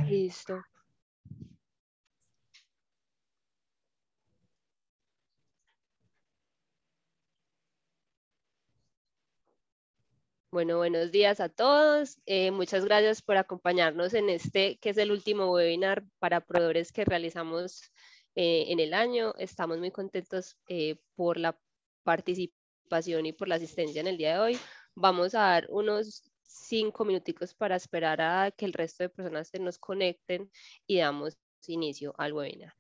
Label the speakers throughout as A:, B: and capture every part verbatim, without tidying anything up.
A: Listo. Bueno, buenos días a todos. Eh, muchas gracias por acompañarnos en este, que es el último webinar para proveedores que realizamos eh, en el año. Estamos muy contentos eh, por la participación y por la asistencia en el día de hoy. Vamos a dar unos cinco minuticos para esperar a que el resto de personas se nos conecten y damos inicio al webinar.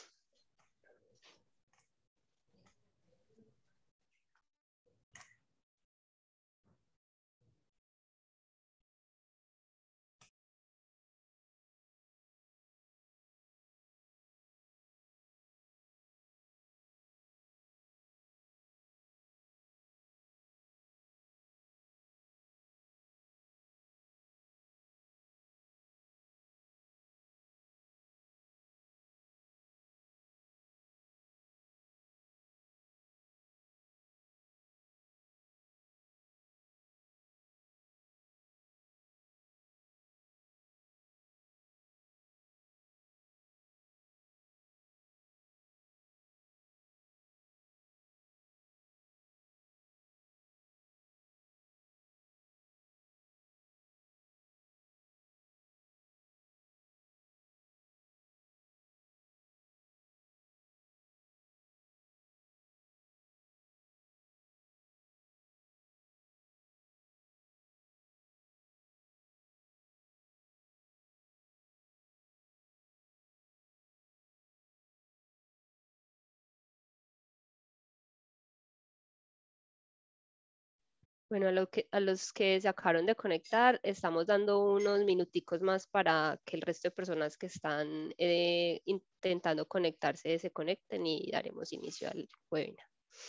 A: Bueno, a, lo que, a los que se acabaron de conectar, estamos dando unos minuticos más para que el resto de personas que están eh, intentando conectarse se conecten y daremos inicio al webinar.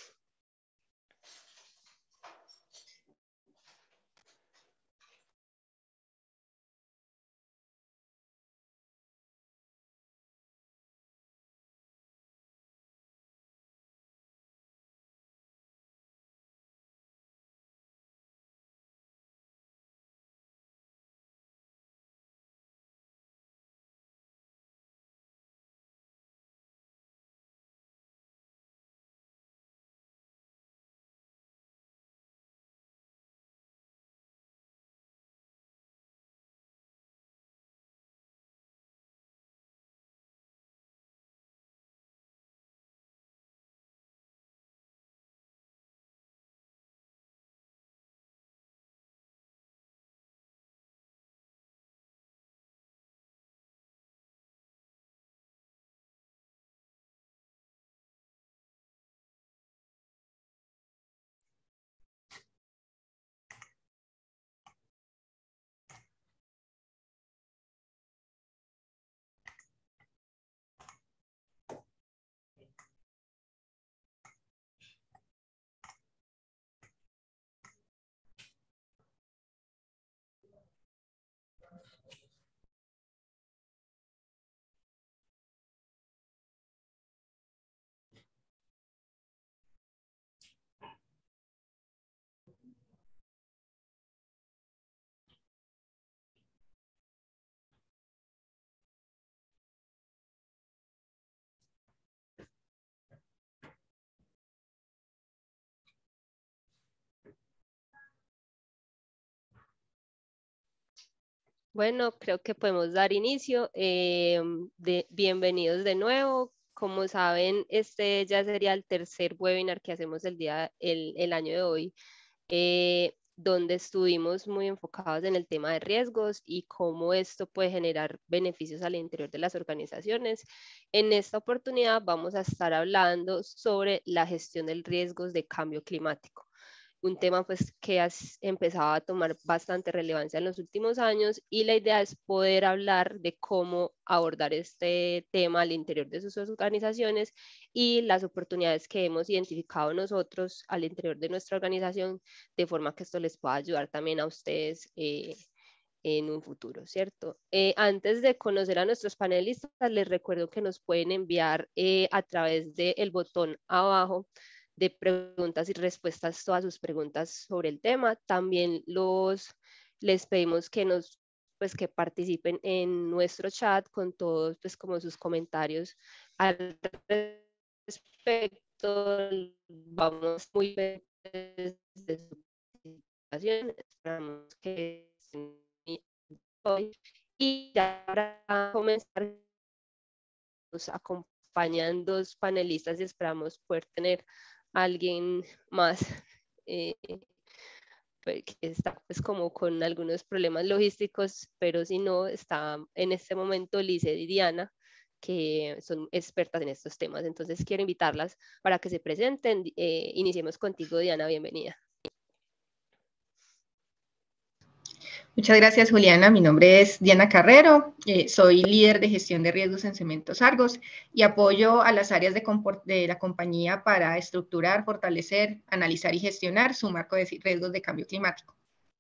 A: Bueno, creo que podemos dar inicio. Eh, de, bienvenidos de nuevo. Como saben, este ya sería el tercer webinar que hacemos el, día, el, el año de hoy, eh, donde estuvimos muy enfocados en el tema de riesgos y cómo esto puede generar beneficios al interior de las organizaciones. En esta oportunidad vamos a estar hablando sobre la gestión del riesgos de cambio climático, un tema pues que ha empezado a tomar bastante relevancia en los últimos años, y la idea es poder hablar de cómo abordar este tema al interior de sus organizaciones y las oportunidades que hemos identificado nosotros al interior de nuestra organización, de forma que esto les pueda ayudar también a ustedes eh, en un futuro, ¿cierto? Eh, antes de conocer a nuestros panelistas, les recuerdo que nos pueden enviar eh, a través del botón abajo de preguntas y respuestas todas sus preguntas sobre el tema. También los, les pedimos que nos pues que participen en nuestro chat con todos pues como sus comentarios al respecto. Vamos muy pendientes de su participación, esperamos que estén hoy. Y ya para comenzar, nos acompañan dos panelistas y esperamos poder tener a alguien más eh, que está pues como con algunos problemas logísticos, pero si no, está en este momento Lice y Diana, que son expertas en estos temas. Entonces quiero invitarlas para que se presenten. Eh, iniciemos contigo, Diana, bienvenida.
B: Muchas gracias, Juliana. Mi nombre es Diana Carrero, eh, soy líder de gestión de riesgos en Cementos Argos y apoyo a las áreas de, de la compañía para estructurar, fortalecer, analizar y gestionar su marco de riesgos de cambio climático.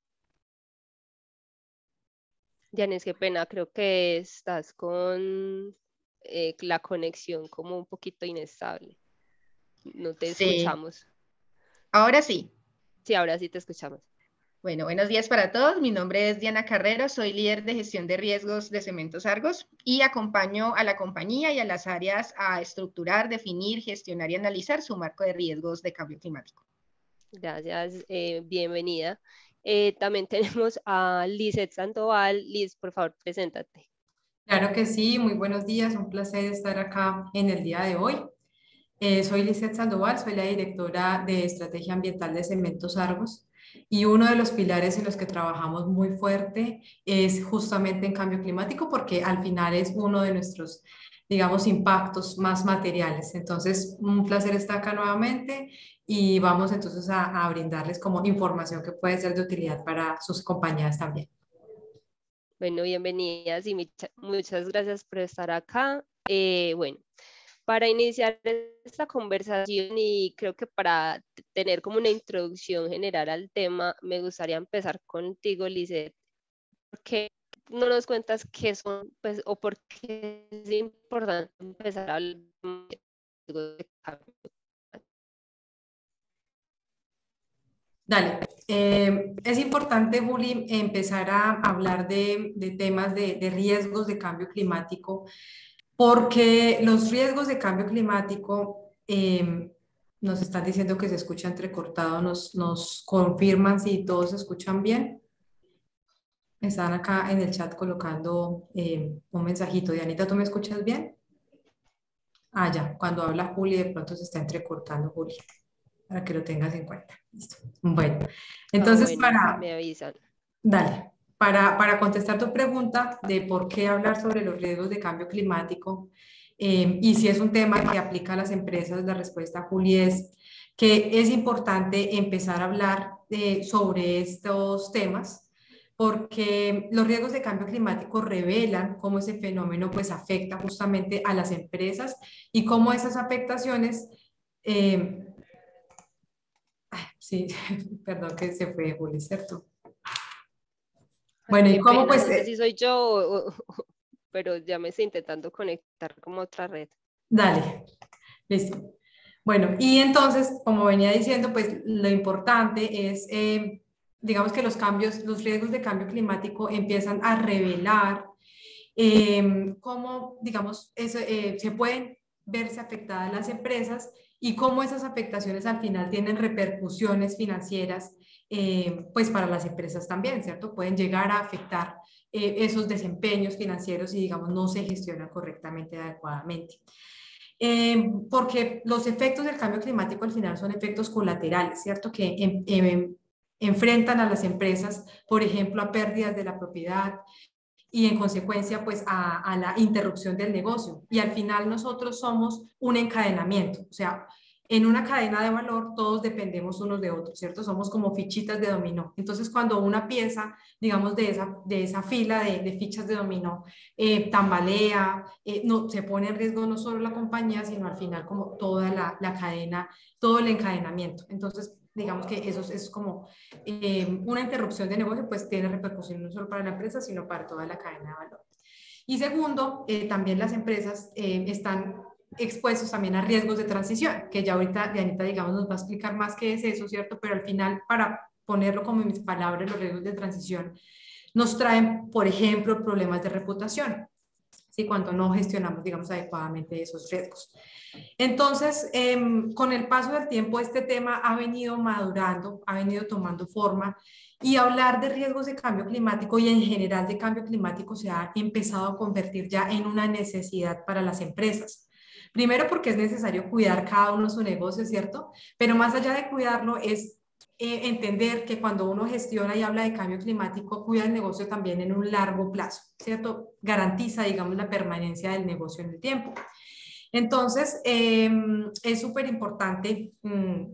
A: Diana, qué pena, creo que estás con eh, la conexión como un poquito inestable. No te
B: Sí.
A: escuchamos.
B: Ahora sí.
A: Sí, ahora sí te escuchamos.
B: Bueno, buenos días para todos. Mi nombre es Diana Carrero, soy líder de gestión de riesgos de Cementos Argos y acompaño a la compañía y a las áreas a estructurar, definir, gestionar y analizar su marco de riesgos de cambio climático.
A: Gracias, eh, bienvenida. Eh, también tenemos a Lizeth Sandoval. Liz, por favor, preséntate.
C: Claro que sí, muy buenos días, un placer estar acá en el día de hoy. Eh, soy Lizeth Sandoval, soy la directora de Estrategia Ambiental de Cementos Argos y uno de los pilares en los que trabajamos muy fuerte es justamente en cambio climático porque al final es uno de nuestros, digamos, impactos más materiales. Entonces, un placer estar acá nuevamente y vamos entonces a, a brindarles como información que puede ser de utilidad para sus compañías también.
A: Bueno, bienvenidas y mucha, muchas gracias por estar acá. Eh, bueno, para iniciar esta conversación y creo que para tener como una introducción general al tema, me gustaría empezar contigo, Lizeth. ¿Por qué no nos cuentas qué son, pues, o por qué es importante empezar a hablar de cambio?
C: Dale, eh, es importante, Juli, empezar a hablar de, de temas de, de riesgos de cambio climático, porque los riesgos de cambio climático, eh, nos están diciendo que se escucha entrecortado, nos, nos confirman si todos se escuchan bien. Están acá en el chat colocando eh, un mensajito. Dianita, ¿tú me escuchas bien? Ah, ya, cuando habla Juli, de pronto se está entrecortando, Juli, para que lo tengas en cuenta. Listo. Bueno, entonces
A: Ah, bueno,
C: para...
A: me avisan.
C: Dale, para, para contestar tu pregunta de por qué hablar sobre los riesgos de cambio climático eh, y si es un tema que aplica a las empresas, la respuesta, Juli, es que es importante empezar a hablar eh, sobre estos temas porque los riesgos de cambio climático revelan cómo ese fenómeno pues afecta justamente a las empresas y cómo esas afectaciones... Eh, ay, sí, perdón que se fue Juli, ¿cierto? Bueno,
A: Qué
C: ¿y cómo
A: pena,
C: pues?
A: no sé si soy yo, o, o, pero ya me estoy intentando conectar como otra red.
C: Dale, listo. Bueno, y entonces, como venía diciendo, pues lo importante es, eh, digamos que los cambios, los riesgos de cambio climático empiezan a revelar eh, cómo, digamos, eso, eh, se pueden verse afectadas las empresas y cómo esas afectaciones al final tienen repercusiones financieras, eh, pues para las empresas también, ¿cierto? Pueden llegar a afectar eh, esos desempeños financieros y, digamos, no se gestionan correctamente, adecuadamente. Eh, porque los efectos del cambio climático al final son efectos colaterales, ¿cierto? Que en, en, enfrentan a las empresas, por ejemplo, a pérdidas de la propiedad y en consecuencia, pues a, a la interrupción del negocio. Y al final nosotros somos un encadenamiento, o sea, en una cadena de valor todos dependemos unos de otros, ¿cierto? Somos como fichitas de dominó. Entonces, cuando una pieza, digamos, de esa, de esa fila de, de fichas de dominó eh, tambalea, eh, no, se pone en riesgo no solo la compañía, sino al final como toda la, la cadena, todo el encadenamiento. Entonces, digamos que eso es como eh, una interrupción de negocio, pues tiene repercusión no solo para la empresa, sino para toda la cadena de valor. Y segundo, eh, también las empresas eh, están expuestos también a riesgos de transición, que ya ahorita Dianita, digamos, nos va a explicar más qué es eso, ¿cierto? Pero al final, para ponerlo como en mis palabras, los riesgos de transición nos traen, por ejemplo, problemas de reputación, ¿sí? Cuando no gestionamos, digamos, adecuadamente esos riesgos. Entonces, eh, con el paso del tiempo, este tema ha venido madurando, ha venido tomando forma, y hablar de riesgos de cambio climático y en general de cambio climático se ha empezado a convertir ya en una necesidad para las empresas. Primero porque es necesario cuidar cada uno su negocio, ¿cierto? Pero más allá de cuidarlo es eh, entender que cuando uno gestiona y habla de cambio climático, cuida el negocio también en un largo plazo, ¿cierto? Garantiza, digamos, la permanencia del negocio en el tiempo. Entonces, eh, es súper importante mmm,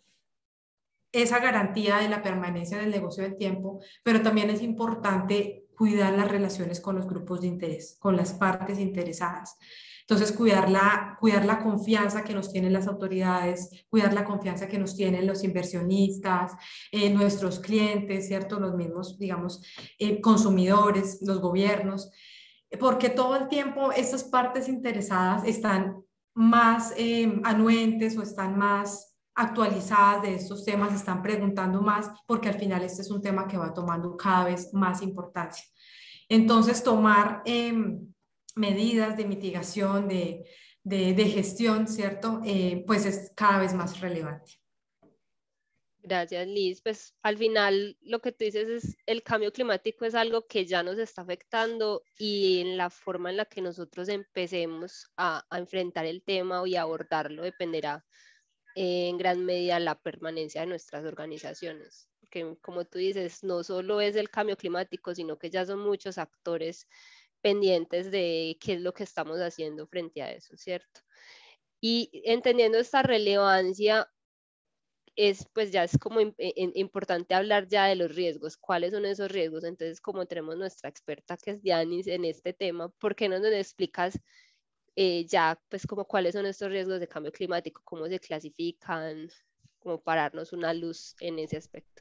C: esa garantía de la permanencia del negocio del tiempo, pero también es importante cuidar las relaciones con los grupos de interés, con las partes interesadas. Entonces, cuidar la, cuidar la confianza que nos tienen las autoridades, cuidar la confianza que nos tienen los inversionistas, eh, nuestros clientes, ¿cierto? Los mismos, digamos, eh, consumidores, los gobiernos, porque todo el tiempo estas partes interesadas están más eh, anuentes o están más actualizadas de estos temas, están preguntando más, porque al final este es un tema que va tomando cada vez más importancia. Entonces, tomar eh, medidas de mitigación, de, de, de gestión, ¿cierto? Eh, pues es cada vez más relevante.
A: Gracias, Liz. Pues al final lo que tú dices es el cambio climático es algo que ya nos está afectando y en la forma en la que nosotros empecemos a, a enfrentar el tema y abordarlo dependerá eh, en gran medida la permanencia de nuestras organizaciones. Porque como tú dices, no solo es el cambio climático, sino que ya son muchos actores pendientes de qué es lo que estamos haciendo frente a eso, ¿cierto? Y entendiendo esta relevancia, es pues ya es como in, in, importante hablar ya de los riesgos, cuáles son esos riesgos. Entonces, como tenemos nuestra experta que es Dianis en este tema, ¿por qué no nos explicas eh, ya pues como cuáles son estos riesgos de cambio climático, cómo se clasifican, como para darnos una luz en ese aspecto?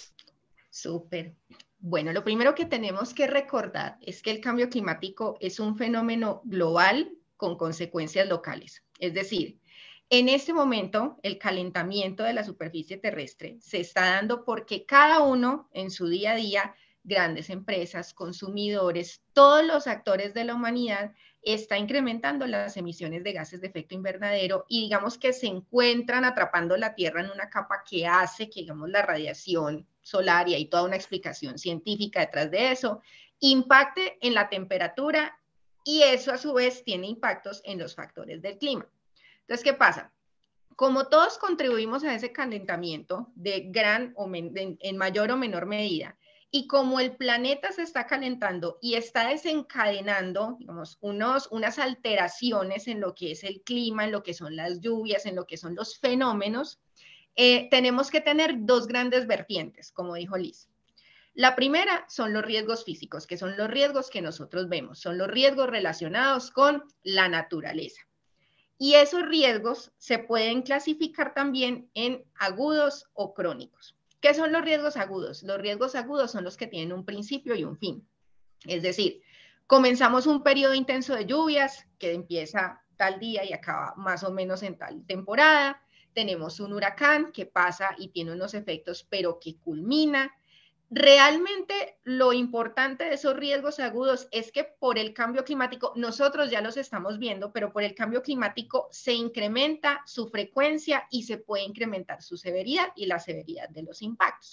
B: Súper. Bueno, lo primero que tenemos que recordar es que el cambio climático es un fenómeno global con consecuencias locales. Es decir, en este momento, el calentamiento de la superficie terrestre se está dando porque cada uno en su día a día, grandes empresas, consumidores, todos los actores de la humanidad, está incrementando las emisiones de gases de efecto invernadero y digamos que se encuentran atrapando la Tierra en una capa que hace que, digamos, la radiación solar, y hay toda una explicación científica detrás de eso, impacte en la temperatura y eso a su vez tiene impactos en los factores del clima. Entonces, ¿qué pasa? Como todos contribuimos a ese calentamiento de gran o de, en mayor o menor medida, y como el planeta se está calentando y está desencadenando, digamos, unos, unas alteraciones en lo que es el clima, en lo que son las lluvias, en lo que son los fenómenos, eh, tenemos que tener dos grandes vertientes, como dijo Liz. La primera son los riesgos físicos, que son los riesgos que nosotros vemos, son los riesgos relacionados con la naturaleza. Y esos riesgos se pueden clasificar también en agudos o crónicos. ¿Qué son los riesgos agudos? Los riesgos agudos son los que tienen un principio y un fin. Es decir, comenzamos un periodo intenso de lluvias que empieza tal día y acaba más o menos en tal temporada. Tenemos un huracán que pasa y tiene unos efectos, pero que culmina. Realmente lo importante de esos riesgos agudos es que por el cambio climático, nosotros ya los estamos viendo, pero por el cambio climático se incrementa su frecuencia y se puede incrementar su severidad y la severidad de los impactos.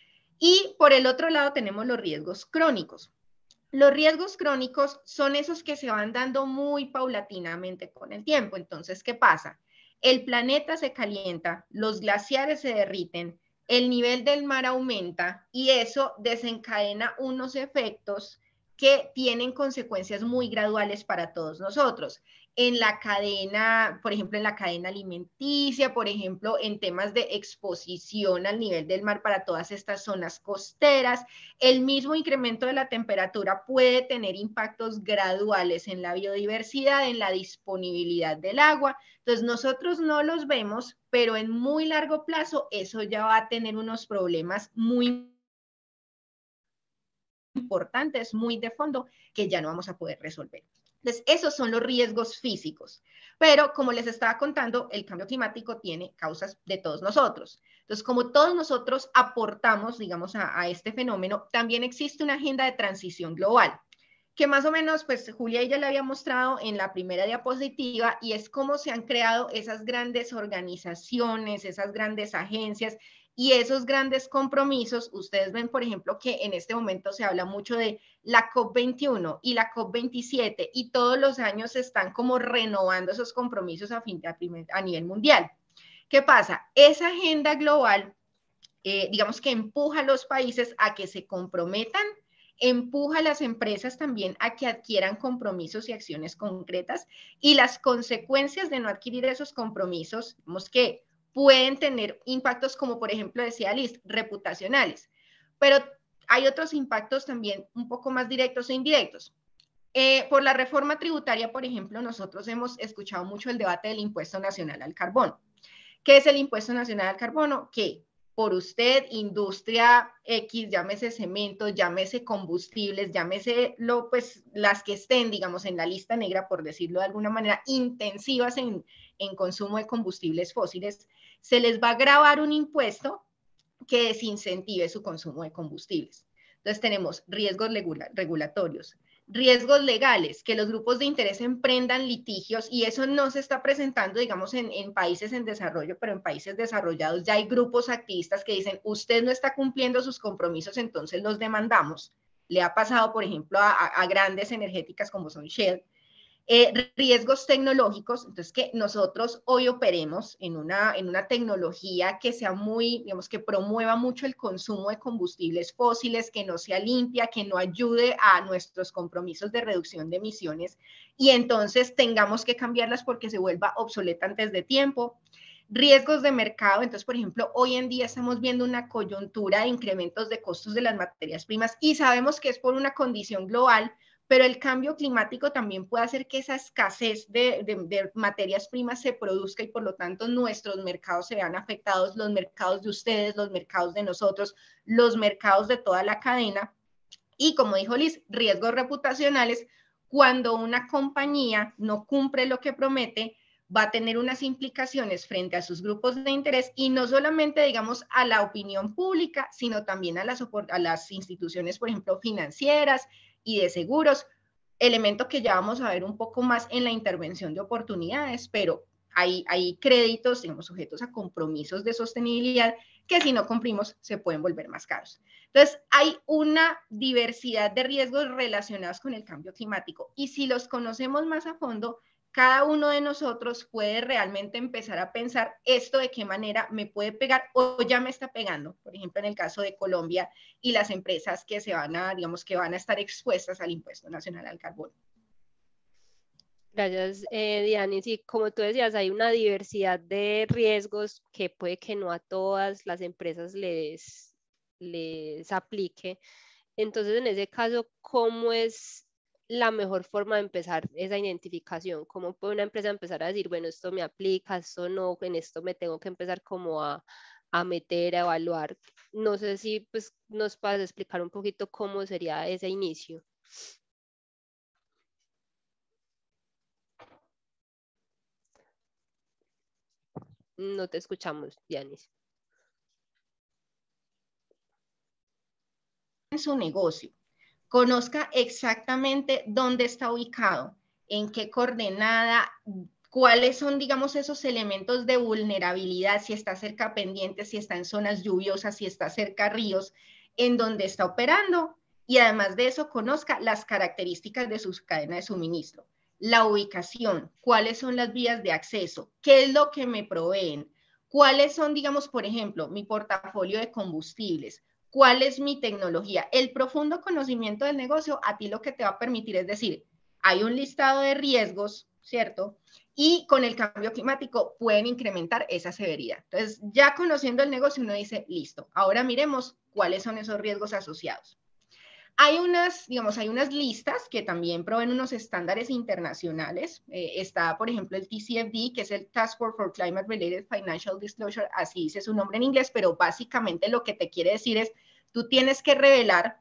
B: Y por el otro lado tenemos los riesgos crónicos. Los riesgos crónicos son esos que se van dando muy paulatinamente con el tiempo. Entonces, ¿qué pasa? El planeta se calienta, los glaciares se derriten, el nivel del mar aumenta y eso desencadena unos efectos que tienen consecuencias muy graduales para todos nosotros. En la cadena, por ejemplo, en la cadena alimenticia, por ejemplo, en temas de exposición al nivel del mar para todas estas zonas costeras, el mismo incremento de la temperatura puede tener impactos graduales en la biodiversidad, en la disponibilidad del agua. Entonces, nosotros no los vemos, pero en muy largo plazo eso ya va a tener unos problemas muy importantes, muy de fondo, que ya no vamos a poder resolver. Entonces, esos son los riesgos físicos. Pero, como les estaba contando, el cambio climático tiene causas de todos nosotros. Entonces, como todos nosotros aportamos, digamos, a, a este fenómeno, también existe una agenda de transición global, que más o menos, pues, Julia ya le había mostrado en la primera diapositiva, y es cómo se han creado esas grandes organizaciones, esas grandes agencias, y esos grandes compromisos. Ustedes ven, por ejemplo, que en este momento se habla mucho de la COP veintiuno y la COP veintisiete, y todos los años se están como renovando esos compromisos a, fin, a, primer, a nivel mundial. ¿Qué pasa? Esa agenda global, eh, digamos que empuja a los países a que se comprometan, empuja a las empresas también a que adquieran compromisos y acciones concretas, y las consecuencias de no adquirir esos compromisos, digamos que pueden tener impactos como, por ejemplo, decía Liz, reputacionales, pero hay otros impactos también un poco más directos e indirectos. Eh, por la reforma tributaria, por ejemplo, nosotros hemos escuchado mucho el debate del impuesto nacional al carbono. ¿Qué es el impuesto nacional al carbono? Que por usted, industria X, llámese cemento, llámese combustibles, llámese lo, pues, las que estén, digamos, en la lista negra, por decirlo de alguna manera, intensivas en, en consumo de combustibles fósiles, se les va a gravar un impuesto que desincentive su consumo de combustibles. Entonces tenemos riesgos regula regulatorios, riesgos legales, que los grupos de interés emprendan litigios, y eso no se está presentando, digamos, en, en países en desarrollo, pero en países desarrollados ya hay grupos activistas que dicen, usted no está cumpliendo sus compromisos, entonces los demandamos. Le ha pasado, por ejemplo, a, a grandes energéticas como son Shell. Eh, riesgos tecnológicos, entonces que nosotros hoy operemos en una, en una tecnología que sea muy, digamos, que promueva mucho el consumo de combustibles fósiles, que no sea limpia, que no ayude a nuestros compromisos de reducción de emisiones, y entonces tengamos que cambiarlas porque se vuelva obsoleta antes de tiempo. Riesgos de mercado, entonces, por ejemplo, hoy en día estamos viendo una coyuntura de incrementos de costos de las materias primas, y sabemos que es por una condición global, pero el cambio climático también puede hacer que esa escasez de, de, de materias primas se produzca, y por lo tanto nuestros mercados se vean afectados, los mercados de ustedes, los mercados de nosotros, los mercados de toda la cadena. Y como dijo Liz, riesgos reputacionales, cuando una compañía no cumple lo que promete, va a tener unas implicaciones frente a sus grupos de interés, y no solamente, digamos, a la opinión pública, sino también a las, a las instituciones, por ejemplo, financieras y de seguros, elemento que ya vamos a ver un poco más en la intervención de oportunidades, pero hay, hay créditos, digamos, sujetos a compromisos de sostenibilidad que si no cumplimos se pueden volver más caros. Entonces, hay una diversidad de riesgos relacionados con el cambio climático, y si los conocemos más a fondo, cada uno de nosotros puede realmente empezar a pensar esto de qué manera me puede pegar o ya me está pegando. Por ejemplo, en el caso de Colombia y las empresas que se van a, digamos, que van a estar expuestas al impuesto nacional al carbono.
A: Gracias, eh, Diana. Sí, como tú decías, hay una diversidad de riesgos que puede que no a todas las empresas les, les aplique. Entonces, en ese caso, ¿cómo es la mejor forma de empezar esa identificación? ¿Cómo puede una empresa empezar a decir, bueno, esto me aplica, esto no, en esto me tengo que empezar como a, a meter, a evaluar? No sé si pues, nos puedes explicar un poquito cómo sería ese inicio. No te escuchamos, Dianis.
B: En su negocio, conozca exactamente dónde está ubicado, en qué coordenada, cuáles son, digamos, esos elementos de vulnerabilidad, si está cerca a pendientes, si está en zonas lluviosas, si está cerca a ríos, en donde está operando, y además de eso, conozca las características de su cadena de suministro, la ubicación, cuáles son las vías de acceso, qué es lo que me proveen, cuáles son, digamos, por ejemplo, mi portafolio de combustibles, cuál es mi tecnología. El profundo conocimiento del negocio a ti lo que te va a permitir es decir, hay un listado de riesgos, ¿cierto? Y con el cambio climático pueden incrementar esa severidad. Entonces, ya conociendo el negocio, uno dice, listo, ahora miremos cuáles son esos riesgos asociados. Hay unas, digamos, hay unas listas que también proveen unos estándares internacionales. Eh, está, por ejemplo, el T C F D, que es el Task Force for Climate Related Financial Disclosure, así dice su nombre en inglés, pero básicamente lo que te quiere decir es, tú tienes que revelar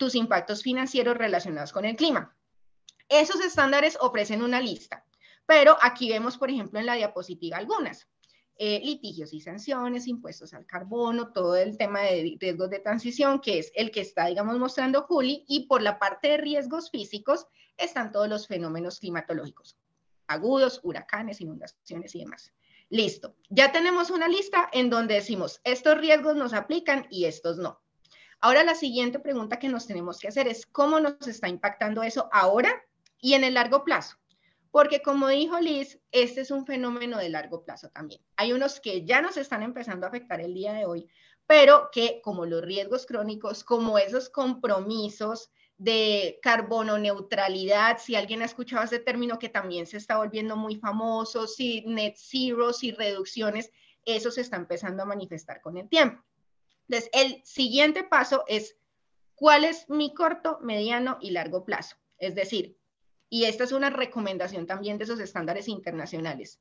B: tus impactos financieros relacionados con el clima. Esos estándares ofrecen una lista, pero aquí vemos, por ejemplo, en la diapositiva algunas. Eh, litigios y sanciones, impuestos al carbono, todo el tema de riesgos de transición, que es el que está, digamos, mostrando Juli, y por la parte de riesgos físicos están todos los fenómenos climatológicos, agudos, huracanes, inundaciones y demás. Listo, ya tenemos una lista en donde decimos, estos riesgos nos aplican y estos no. Ahora la siguiente pregunta que nos tenemos que hacer es, ¿cómo nos está impactando eso ahora y en el largo plazo? Porque como dijo Liz, este es un fenómeno de largo plazo también. Hay unos que ya nos están empezando a afectar el día de hoy, pero que como los riesgos crónicos, como esos compromisos de carbono neutralidad, si alguien ha escuchado ese término que también se está volviendo muy famoso, si net zero, si reducciones, eso se está empezando a manifestar con el tiempo. Entonces, el siguiente paso es, ¿cuál es mi corto, mediano y largo plazo? Es decir, y esta es una recomendación también de esos estándares internacionales.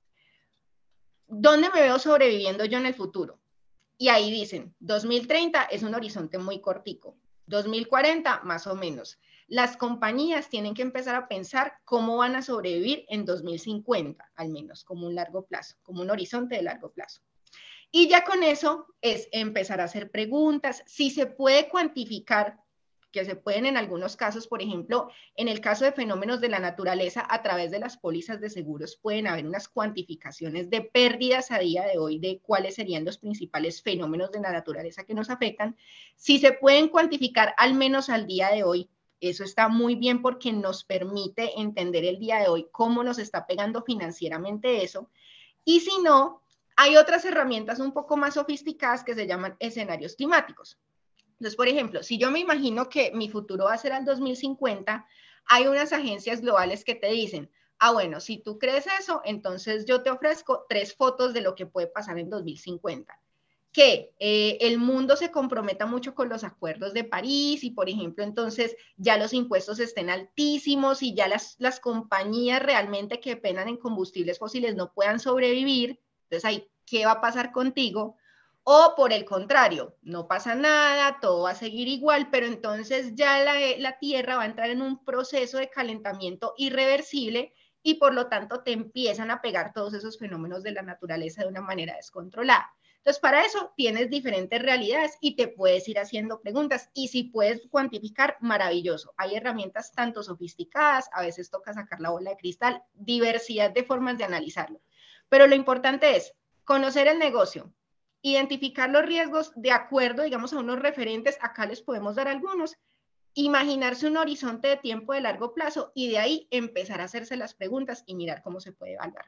B: ¿Dónde me veo sobreviviendo yo en el futuro? Y ahí dicen, dos mil treinta es un horizonte muy cortico, dos mil cuarenta más o menos. Las compañías tienen que empezar a pensar cómo van a sobrevivir en dos mil cincuenta, al menos, como un largo plazo, como un horizonte de largo plazo. Y ya con eso es empezar a hacer preguntas, si se puede cuantificar, que se pueden en algunos casos, por ejemplo, en el caso de fenómenos de la naturaleza, a través de las pólizas de seguros pueden haber unas cuantificaciones de pérdidas a día de hoy de cuáles serían los principales fenómenos de la naturaleza que nos afectan. Si se pueden cuantificar al menos al día de hoy, eso está muy bien porque nos permite entender el día de hoy cómo nos está pegando financieramente eso. Y si no, hay otras herramientas un poco más sofisticadas que se llaman escenarios climáticos. Entonces, por ejemplo, si yo me imagino que mi futuro va a ser al dos mil cincuenta, hay unas agencias globales que te dicen, ah, bueno, si tú crees eso, entonces yo te ofrezco tres fotos de lo que puede pasar en dos mil cincuenta. Que eh, el mundo se comprometa mucho con los acuerdos de París y, por ejemplo, entonces ya los impuestos estén altísimos y ya las, las compañías realmente que dependan en combustibles fósiles no puedan sobrevivir. Entonces, ahí, ¿qué va a pasar contigo? O por el contrario, no pasa nada, todo va a seguir igual, pero entonces ya la, la Tierra va a entrar en un proceso de calentamiento irreversible y por lo tanto te empiezan a pegar todos esos fenómenos de la naturaleza de una manera descontrolada. Entonces, para eso tienes diferentes realidades y te puedes ir haciendo preguntas. Y si puedes cuantificar, maravilloso. Hay herramientas tanto sofisticadas, a veces toca sacar la bola de cristal, diversidad de formas de analizarlo. Pero lo importante es conocer el negocio, identificar los riesgos de acuerdo, digamos, a unos referentes, acá les podemos dar algunos, imaginarse un horizonte de tiempo de largo plazo y de ahí empezar a hacerse las preguntas y mirar cómo se puede evaluar.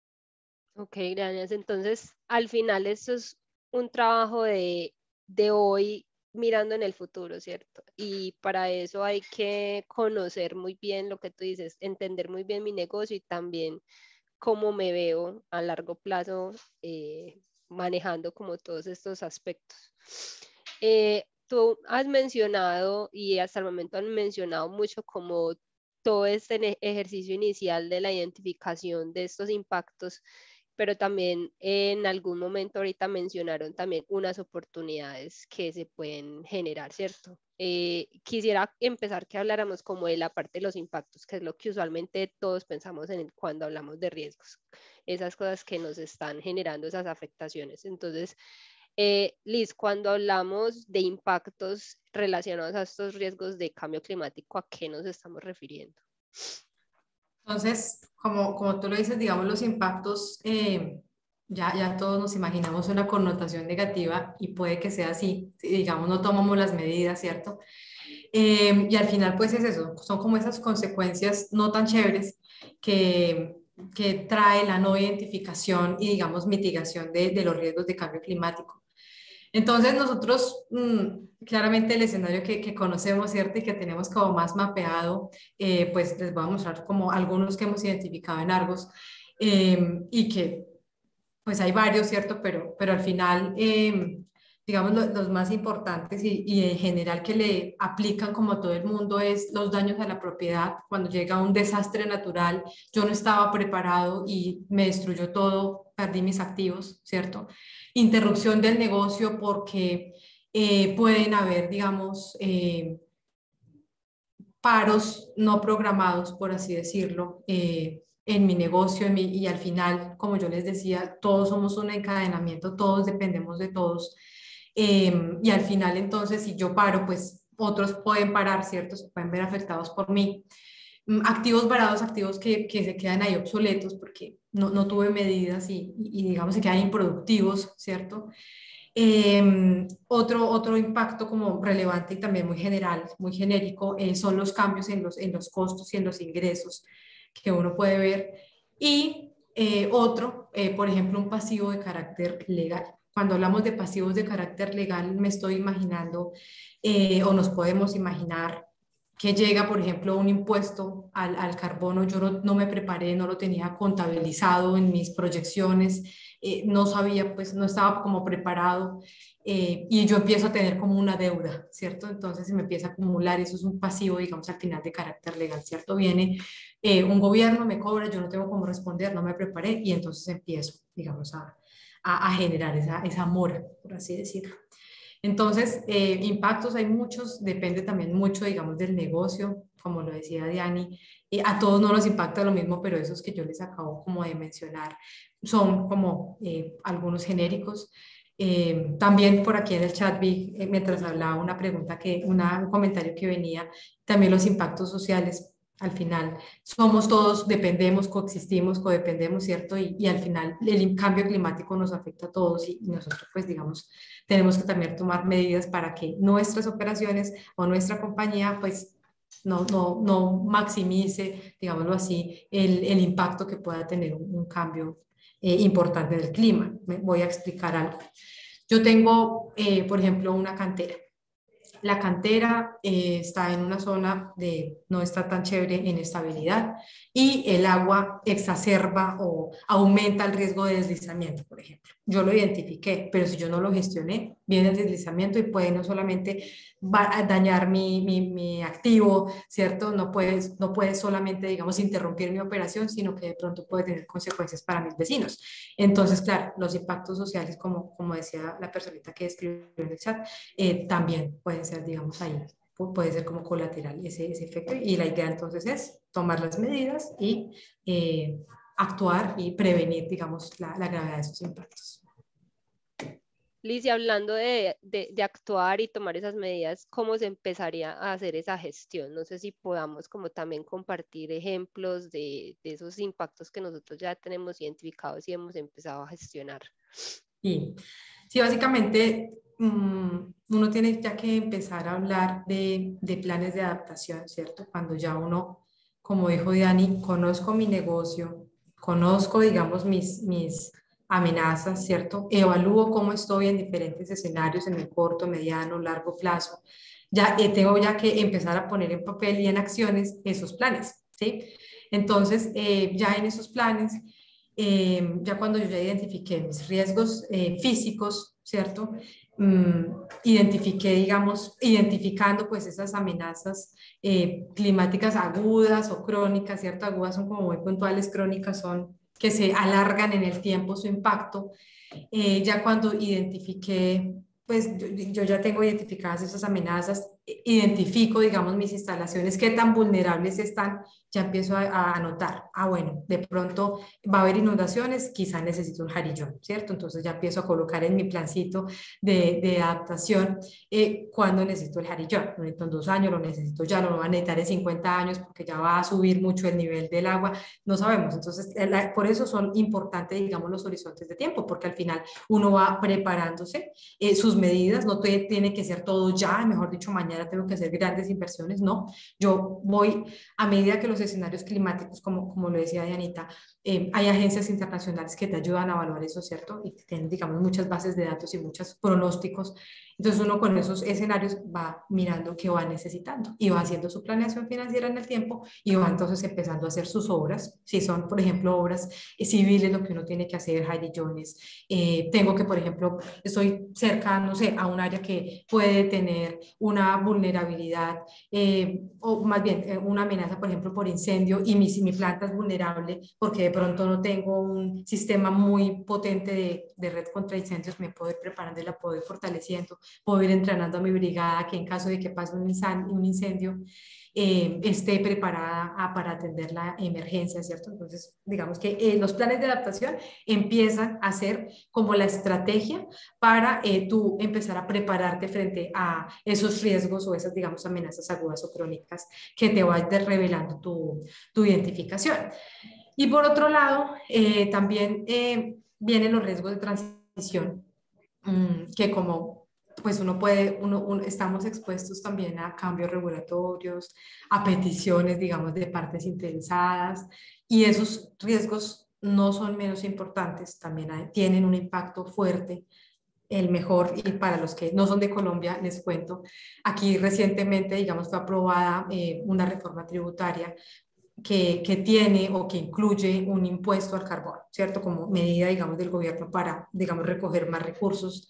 A: Ok, gracias. Entonces, al final esto es un trabajo de, de hoy mirando en el futuro, ¿cierto? Y para eso hay que conocer muy bien lo que tú dices, entender muy bien mi negocio y también cómo me veo a largo plazo eh, manejando como todos estos aspectos. Eh, tú has mencionado y hasta el momento han mencionado mucho como todo este ejercicio inicial de la identificación de estos impactos, pero también en algún momento ahorita mencionaron también unas oportunidades que se pueden generar, ¿cierto? Eh, quisiera empezar que habláramos como de la parte de los impactos, que es lo que usualmente todos pensamos en el, cuando hablamos de riesgos, esas cosas que nos están generando esas afectaciones. Entonces, eh, Liz, cuando hablamos de impactos relacionados a estos riesgos de cambio climático, ¿a qué nos estamos refiriendo?
C: Entonces, como, como tú lo dices, digamos, los impactos, eh, ya, ya todos nos imaginamos una connotación negativa y puede que sea así, si, digamos, no tomamos las medidas, ¿cierto? Eh, y al final, pues es eso, son como esas consecuencias no tan chéveres que, que trae la no identificación y, digamos, mitigación de, de los riesgos de cambio climático. Entonces nosotros, mmm, claramente el escenario que, que conocemos, ¿cierto? Y que tenemos como más mapeado, eh, pues les voy a mostrar como algunos que hemos identificado en Argos eh, y que pues hay varios, ¿cierto? Pero, pero al final, eh, digamos, lo, los más importantes y, y en general que le aplican como a todo el mundo es los daños a la propiedad. Cuando llega un desastre natural, yo no estaba preparado y me destruyó todo, perdí mis activos, ¿cierto? Interrupción del negocio porque eh, pueden haber, digamos, eh, paros no programados, por así decirlo, eh, en mi negocio en mi, y al final, como yo les decía, todos somos un encadenamiento, todos dependemos de todos. Eh, y al final, entonces, si yo paro, pues otros pueden parar, ¿cierto? Se pueden ver afectados por mí. Activos varados, activos que, que se quedan ahí obsoletos porque no, no tuve medidas y, y, y digamos se quedan improductivos, ¿cierto? Eh, otro, otro impacto como relevante y también muy general, muy genérico, eh, son los cambios en los, en los costos y en los ingresos que uno puede ver. Y eh, otro, eh, por ejemplo, un pasivo de carácter legal. Cuando hablamos de pasivos de carácter legal, me estoy imaginando eh, o nos podemos imaginar que llega, por ejemplo, un impuesto al, al carbono. Yo no, no me preparé, no lo tenía contabilizado en mis proyecciones, eh, no sabía, pues no estaba como preparado, eh, y yo empiezo a tener como una deuda, ¿cierto? Entonces se me empieza a acumular, eso es un pasivo, digamos, al final de carácter legal, ¿cierto? Viene eh, un gobierno, me cobra, yo no tengo cómo responder, no me preparé, y entonces empiezo, digamos, a, a, a generar esa, esa mora, por así decirlo. Entonces, eh, impactos hay muchos, depende también mucho, digamos, del negocio, como lo decía Diani, eh, a todos no nos impacta lo mismo, pero esos que yo les acabo como de mencionar son como eh, algunos genéricos. Eh, también por aquí en el chat vi, eh, mientras hablaba, una pregunta, que, una, un comentario que venía, también los impactos sociales. Al final somos todos, dependemos, coexistimos, codependemos, ¿cierto? Y, y al final el cambio climático nos afecta a todos y, y nosotros, pues digamos, tenemos que también tomar medidas para que nuestras operaciones o nuestra compañía, pues, no, no, no maximice, digámoslo así, el, el impacto que pueda tener un, un cambio eh, importante del clima. Me voy a explicar algo. Yo tengo, eh, por ejemplo, una cantera. La cantera eh, está en una zona de no está tan chévere en estabilidad y el agua exacerba o aumenta el riesgo de deslizamiento, por ejemplo. Yo lo identifiqué, pero si yo no lo gestioné, viene el deslizamiento y puede no solamente dañar mi, mi, mi activo, ¿cierto? No puedes, no puedes solamente, digamos, interrumpir mi operación, sino que de pronto puede tener consecuencias para mis vecinos. Entonces, claro, los impactos sociales, como, como decía la personita que escribió en el chat, eh, también pueden ser, digamos, ahí, puede ser como colateral ese, ese efecto. Y la idea entonces es tomar las medidas y eh, actuar y prevenir, digamos, la, la gravedad de esos impactos.
A: Liz, y hablando de, de, de actuar y tomar esas medidas, ¿cómo se empezaría a hacer esa gestión? No sé si podamos como también compartir ejemplos de, de esos impactos que nosotros ya tenemos identificados y hemos empezado a gestionar.
C: Sí, sí, básicamente um, uno tiene ya que empezar a hablar de, de planes de adaptación, ¿cierto? Cuando ya uno, como dijo Diani, conozco mi negocio, conozco, digamos, mis, mis amenazas, ¿cierto? Evalúo cómo estoy en diferentes escenarios en el corto, mediano, largo plazo. Ya eh, tengo ya que empezar a poner en papel y en acciones esos planes, ¿sí? Entonces, eh, ya en esos planes, eh, ya cuando yo ya identifiqué mis riesgos eh, físicos, ¿cierto? Mm, identifiqué, digamos, identificando pues esas amenazas eh, climáticas agudas o crónicas, ¿cierto? Agudas son como muy puntuales, crónicas son que se alargan en el tiempo su impacto. Eh, ya cuando identifiqué, pues yo, yo ya tengo identificadas esas amenazas, identifico, digamos, mis instalaciones, qué tan vulnerables están, ya empiezo a, a notar, ah, bueno, de pronto va a haber inundaciones, quizá necesito un jarillón, ¿cierto? Entonces ya empiezo a colocar en mi plancito de, de adaptación eh, cuando necesito el jarillón. Lo necesito en dos años, lo necesito ya, no lo voy a necesitar en cincuenta años porque ya va a subir mucho el nivel del agua, no sabemos. Entonces, la, por eso son importantes, digamos, los horizontes de tiempo, porque al final uno va preparándose eh, sus medidas, no te, tiene que ser todo ya, mejor dicho, mañana tengo que hacer grandes inversiones, no. Yo voy a medida que los escenarios climáticos, como, como lo decía Dianita, eh, hay agencias internacionales que te ayudan a evaluar eso, ¿cierto? Y tienen, digamos, muchas bases de datos y muchos pronósticos. Entonces uno con esos escenarios va mirando qué va necesitando y va haciendo su planeación financiera en el tiempo y va entonces empezando a hacer sus obras. Si son, por ejemplo, obras eh, civiles, lo que uno tiene que hacer, jarillones. Eh, tengo que, por ejemplo, estoy cerca, no sé, a un área que puede tener una vulnerabilidad eh, o más bien eh, una amenaza, por ejemplo, por incendio y mi, mi planta es vulnerable porque de pronto no tengo un sistema muy potente de, de red contra incendios, me puedo ir preparando y la puedo ir fortaleciendo, puedo ir entrenando a mi brigada que en caso de que pase un incendio, un incendio eh, esté preparada a, para atender la emergencia, ¿cierto? Entonces, digamos que eh, los planes de adaptación empiezan a ser como la estrategia para eh, tú empezar a prepararte frente a esos riesgos o esas, digamos, amenazas agudas o crónicas que te va revelando tu, tu identificación. Y por otro lado, eh, también eh, vienen los riesgos de transición, mmm, que como pues uno puede, uno, uno, estamos expuestos también a cambios regulatorios, a peticiones, digamos, de partes interesadas, y esos riesgos no son menos importantes, también hay, tienen un impacto fuerte. El mejor, y para los que no son de Colombia, les cuento, aquí recientemente, digamos, fue aprobada eh, una reforma tributaria que, que tiene o que incluye un impuesto al carbón, ¿cierto? Como medida, digamos, del gobierno para, digamos, recoger más recursos.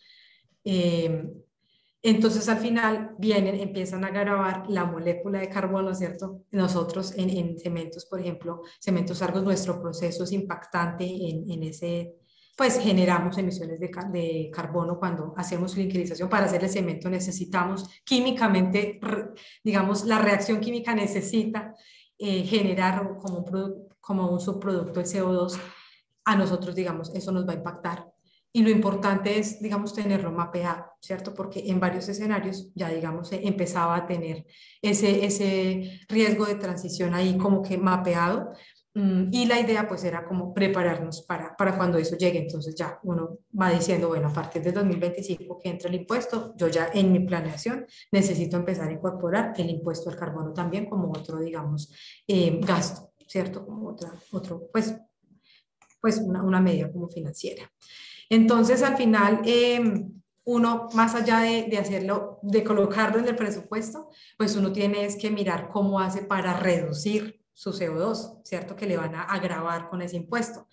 C: Eh, entonces, al final, vienen, empiezan a grabar la molécula de carbono, ¿cierto? Nosotros en, en Cementos, por ejemplo, Cementos Argos, nuestro proceso es impactante en, en ese, pues generamos emisiones de, de carbono cuando hacemos liquidización. Para hacer el cemento necesitamos químicamente, digamos, la reacción química necesita eh, generar como un, como un subproducto el C O dos. A nosotros, digamos, eso nos va a impactar. Y lo importante es, digamos, tenerlo mapeado, ¿cierto? Porque en varios escenarios ya, digamos, empezaba a tener ese, ese riesgo de transición ahí como que mapeado. Y la idea pues era como prepararnos para, para cuando eso llegue. Entonces ya uno va diciendo, bueno, a partir del dos mil veinticinco que entra el impuesto, yo ya en mi planeación necesito empezar a incorporar el impuesto al carbono también como otro, digamos, eh, gasto, ¿cierto? Como otra, otro, pues, pues una, una medida como financiera. Entonces al final... Eh, uno, más allá de, de hacerlo, de colocarlo en el presupuesto, pues uno tiene es que mirar cómo hace para reducir su C O dos, ¿cierto? Que le van a agravar con ese impuesto.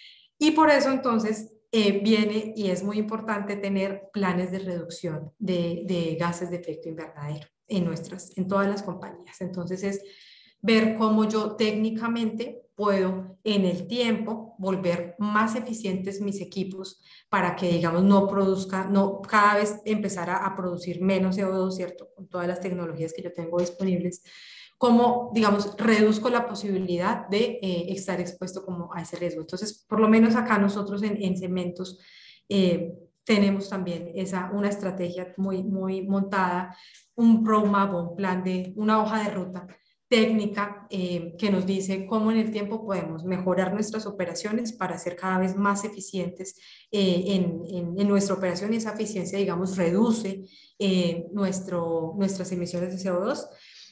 C: Y por eso entonces eh, viene y es muy importante tener planes de reducción de, de gases de efecto invernadero en nuestras, en todas las compañías. Entonces es ver cómo yo técnicamente puedo en el tiempo volver más eficientes mis equipos para que, digamos, no produzca, no cada vez empezar a, a producir menos C O dos, ¿cierto? Con todas las tecnologías que yo tengo disponibles, cómo, digamos, reduzco la posibilidad de eh, estar expuesto como a ese riesgo. Entonces, por lo menos acá nosotros en, en Cementos eh, tenemos también esa, una estrategia muy, muy montada, un roadmap, un plan de, una hoja de ruta técnica eh, que nos dice cómo en el tiempo podemos mejorar nuestras operaciones para ser cada vez más eficientes eh, en, en, en nuestra operación, y esa eficiencia, digamos, reduce eh, nuestro, nuestras emisiones de C O dos,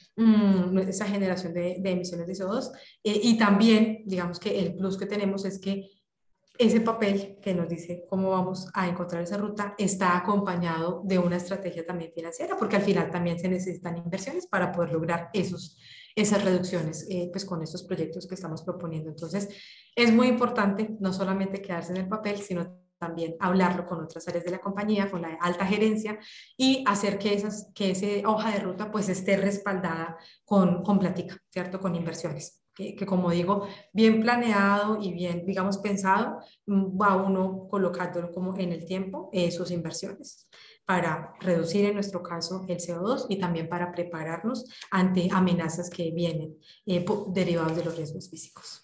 C: mmm, esa generación de, de emisiones de C O dos, eh, y también, digamos que el plus que tenemos es que ese papel que nos dice cómo vamos a encontrar esa ruta está acompañado de una estrategia también financiera, porque al final también se necesitan inversiones para poder lograr esos, esas reducciones eh, pues con estos proyectos que estamos proponiendo. Entonces, es muy importante no solamente quedarse en el papel, sino también hablarlo con otras áreas de la compañía, con la alta gerencia, y hacer que, esas, que esa hoja de ruta pues esté respaldada con, con plática, ¿cierto? Con inversiones. Que, que como digo, bien planeado y bien, digamos, pensado, va uno colocándolo como en el tiempo eh, sus inversiones para reducir en nuestro caso el C O dos y también para prepararnos ante amenazas que vienen eh, derivadas de los riesgos físicos.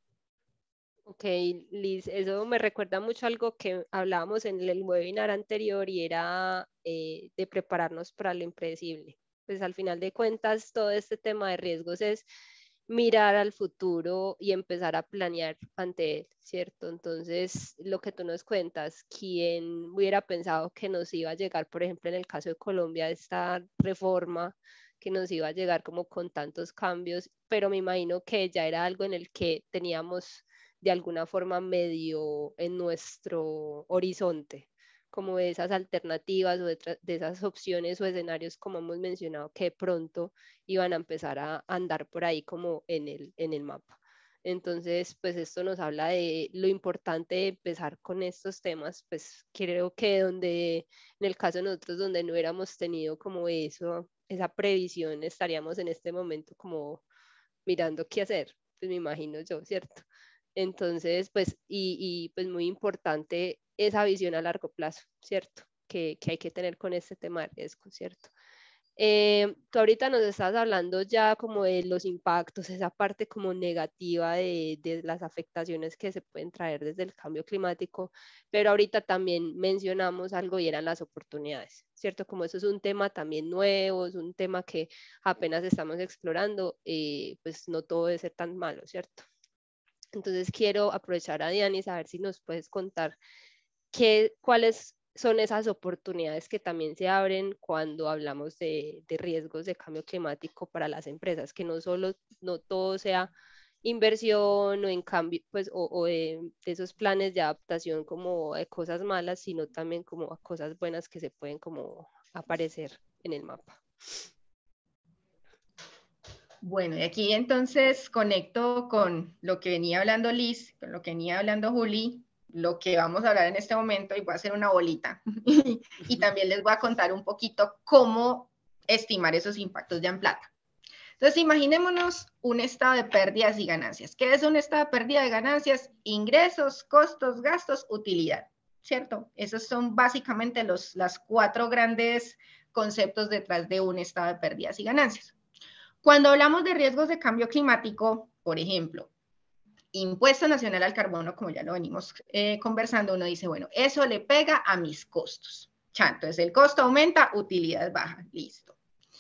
A: Ok, Liz, eso me recuerda mucho a algo que hablábamos en el webinar anterior y era eh, de prepararnos para lo impredecible. Pues al final de cuentas, todo este tema de riesgos es mirar al futuro y empezar a planear ante él, ¿cierto? Entonces, lo que tú nos cuentas, ¿quién hubiera pensado que nos iba a llegar, por ejemplo, en el caso de Colombia, esta reforma, que nos iba a llegar como con tantos cambios? Pero me imagino que ya era algo en el que teníamos de alguna forma medio en nuestro horizonte, como de esas alternativas o de, de esas opciones o escenarios, como hemos mencionado, que de pronto iban a empezar a andar por ahí como en el, en el mapa. Entonces, pues esto nos habla de lo importante de empezar con estos temas, pues creo que donde, en el caso de nosotros, donde no hubiéramos tenido como eso, esa previsión, estaríamos en este momento como mirando qué hacer, pues me imagino yo, ¿cierto? Entonces, pues, y, y pues muy importante esa visión a largo plazo, ¿cierto? Que, que hay que tener con este tema de riesgo, ¿cierto? Eh, tú ahorita nos estás hablando ya como de los impactos, esa parte como negativa de, de las afectaciones que se pueden traer desde el cambio climático, pero ahorita también mencionamos algo y eran las oportunidades, ¿cierto? Como eso es un tema también nuevo, es un tema que apenas estamos explorando, eh, pues no todo debe ser tan malo, ¿cierto? Entonces quiero aprovechar a Diana y saber si nos puedes contar qué, cuáles son esas oportunidades que también se abren cuando hablamos de, de riesgos de cambio climático para las empresas, que no solo, no todo sea inversión o en cambio, pues, o, o de, de esos planes de adaptación como de cosas malas, sino también como a cosas buenas que se pueden como aparecer en el mapa.
B: Bueno, y aquí entonces conecto con lo que venía hablando Liz, con lo que venía hablando Juli, lo que vamos a hablar en este momento, y voy a hacer una bolita. Y también les voy a contar un poquito cómo estimar esos impactos ya en plata. Entonces, imaginémonos un estado de pérdidas y ganancias. ¿Qué es un estado de pérdida de ganancias? Ingresos, costos, gastos, utilidad, ¿cierto? Esos son básicamente los las cuatro grandes conceptos detrás de un estado de pérdidas y ganancias. Cuando hablamos de riesgos de cambio climático, por ejemplo, impuesto nacional al carbono, como ya lo venimos eh, conversando, uno dice, bueno, eso le pega a mis costos. Ya, entonces el costo aumenta, utilidad baja, listo.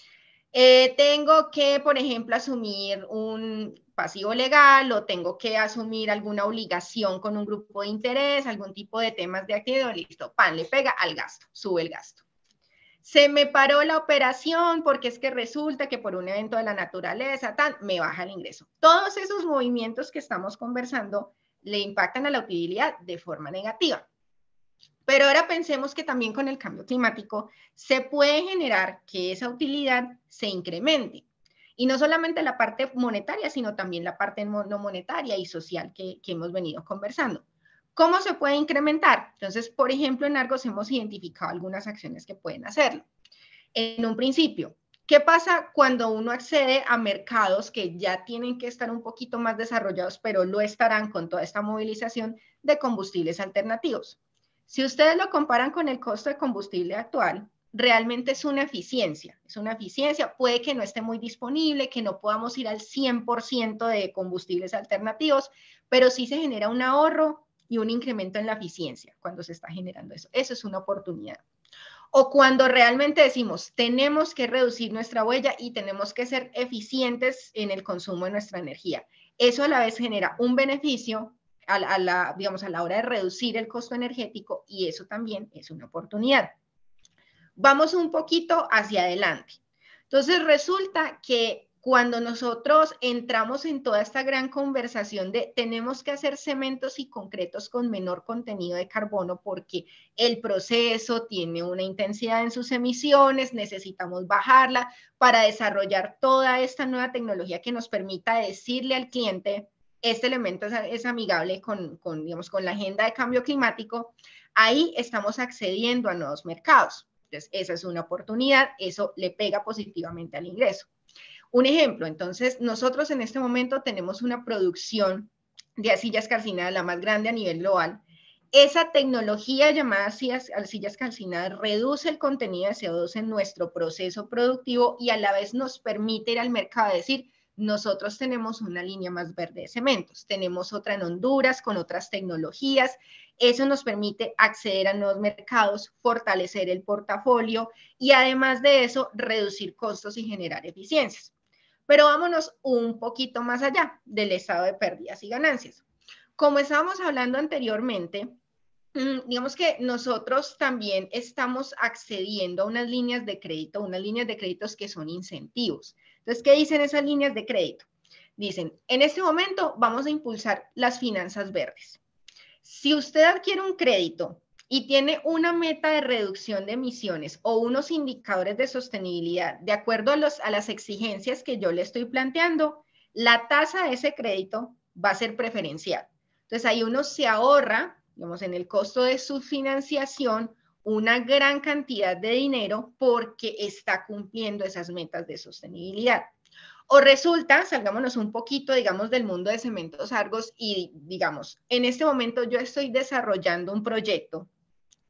B: Eh, tengo que, por ejemplo, asumir un pasivo legal o tengo que asumir alguna obligación con un grupo de interés, algún tipo de temas de actividad, listo, pan, le pega al gasto, sube el gasto. Se me paró la operación porque es que resulta que por un evento de la naturaleza, tan, me baja el ingreso. Todos esos movimientos que estamos conversando le impactan a la utilidad de forma negativa. Pero ahora pensemos que también con el cambio climático se puede generar que esa utilidad se incremente. Y no solamente la parte monetaria, sino también la parte no monetaria y social que, que hemos venido conversando. ¿Cómo se puede incrementar? Entonces, por ejemplo, en Argos hemos identificado algunas acciones que pueden hacerlo. En un principio, ¿qué pasa cuando uno accede a mercados que ya tienen que estar un poquito más desarrollados, pero lo estarán con toda esta movilización de combustibles alternativos? Si ustedes lo comparan con el costo de combustible actual, realmente es una eficiencia, es una eficiencia, puede que no esté muy disponible, que no podamos ir al cien por ciento de combustibles alternativos, pero sí se genera un ahorro y un incremento en la eficiencia cuando se está generando eso. Eso es una oportunidad. O cuando realmente decimos, tenemos que reducir nuestra huella y tenemos que ser eficientes en el consumo de nuestra energía. Eso a la vez genera un beneficio a la, a la, digamos, a la hora de reducir el costo energético y eso también es una oportunidad. Vamos un poquito hacia adelante. Entonces resulta que cuando nosotros entramos en toda esta gran conversación de tenemos que hacer cementos y concretos con menor contenido de carbono porque el proceso tiene una intensidad en sus emisiones, necesitamos bajarla para desarrollar toda esta nueva tecnología que nos permita decirle al cliente este elemento es, es amigable con, con, digamos, con la agenda de cambio climático, ahí estamos accediendo a nuevos mercados. Entonces, esa es una oportunidad, eso le pega positivamente al ingreso. Un ejemplo, entonces, nosotros en este momento tenemos una producción de sillas calcinadas, la más grande a nivel global. Esa tecnología llamada sillas, sillas calcinadas reduce el contenido de C O dos en nuestro proceso productivo y a la vez nos permite ir al mercado y decir, nosotros tenemos una línea más verde de cementos, tenemos otra en Honduras con otras tecnologías, eso nos permite acceder a nuevos mercados, fortalecer el portafolio y además de eso, reducir costos y generar eficiencias. Pero vámonos un poquito más allá del estado de pérdidas y ganancias. Como estábamos hablando anteriormente, digamos que nosotros también estamos accediendo a unas líneas de crédito, unas líneas de créditos que son incentivos. Entonces, ¿qué dicen esas líneas de crédito? Dicen, en este momento vamos a impulsar las finanzas verdes. Si usted adquiere un crédito y tiene una meta de reducción de emisiones o unos indicadores de sostenibilidad de acuerdo a, los, a las exigencias que yo le estoy planteando, la tasa de ese crédito va a ser preferencial. Entonces, ahí uno se ahorra, digamos, en el costo de su financiación, una gran cantidad de dinero porque está cumpliendo esas metas de sostenibilidad. O resulta, salgámonos un poquito, digamos, del mundo de Cementos Argos y, digamos, en este momento yo estoy desarrollando un proyecto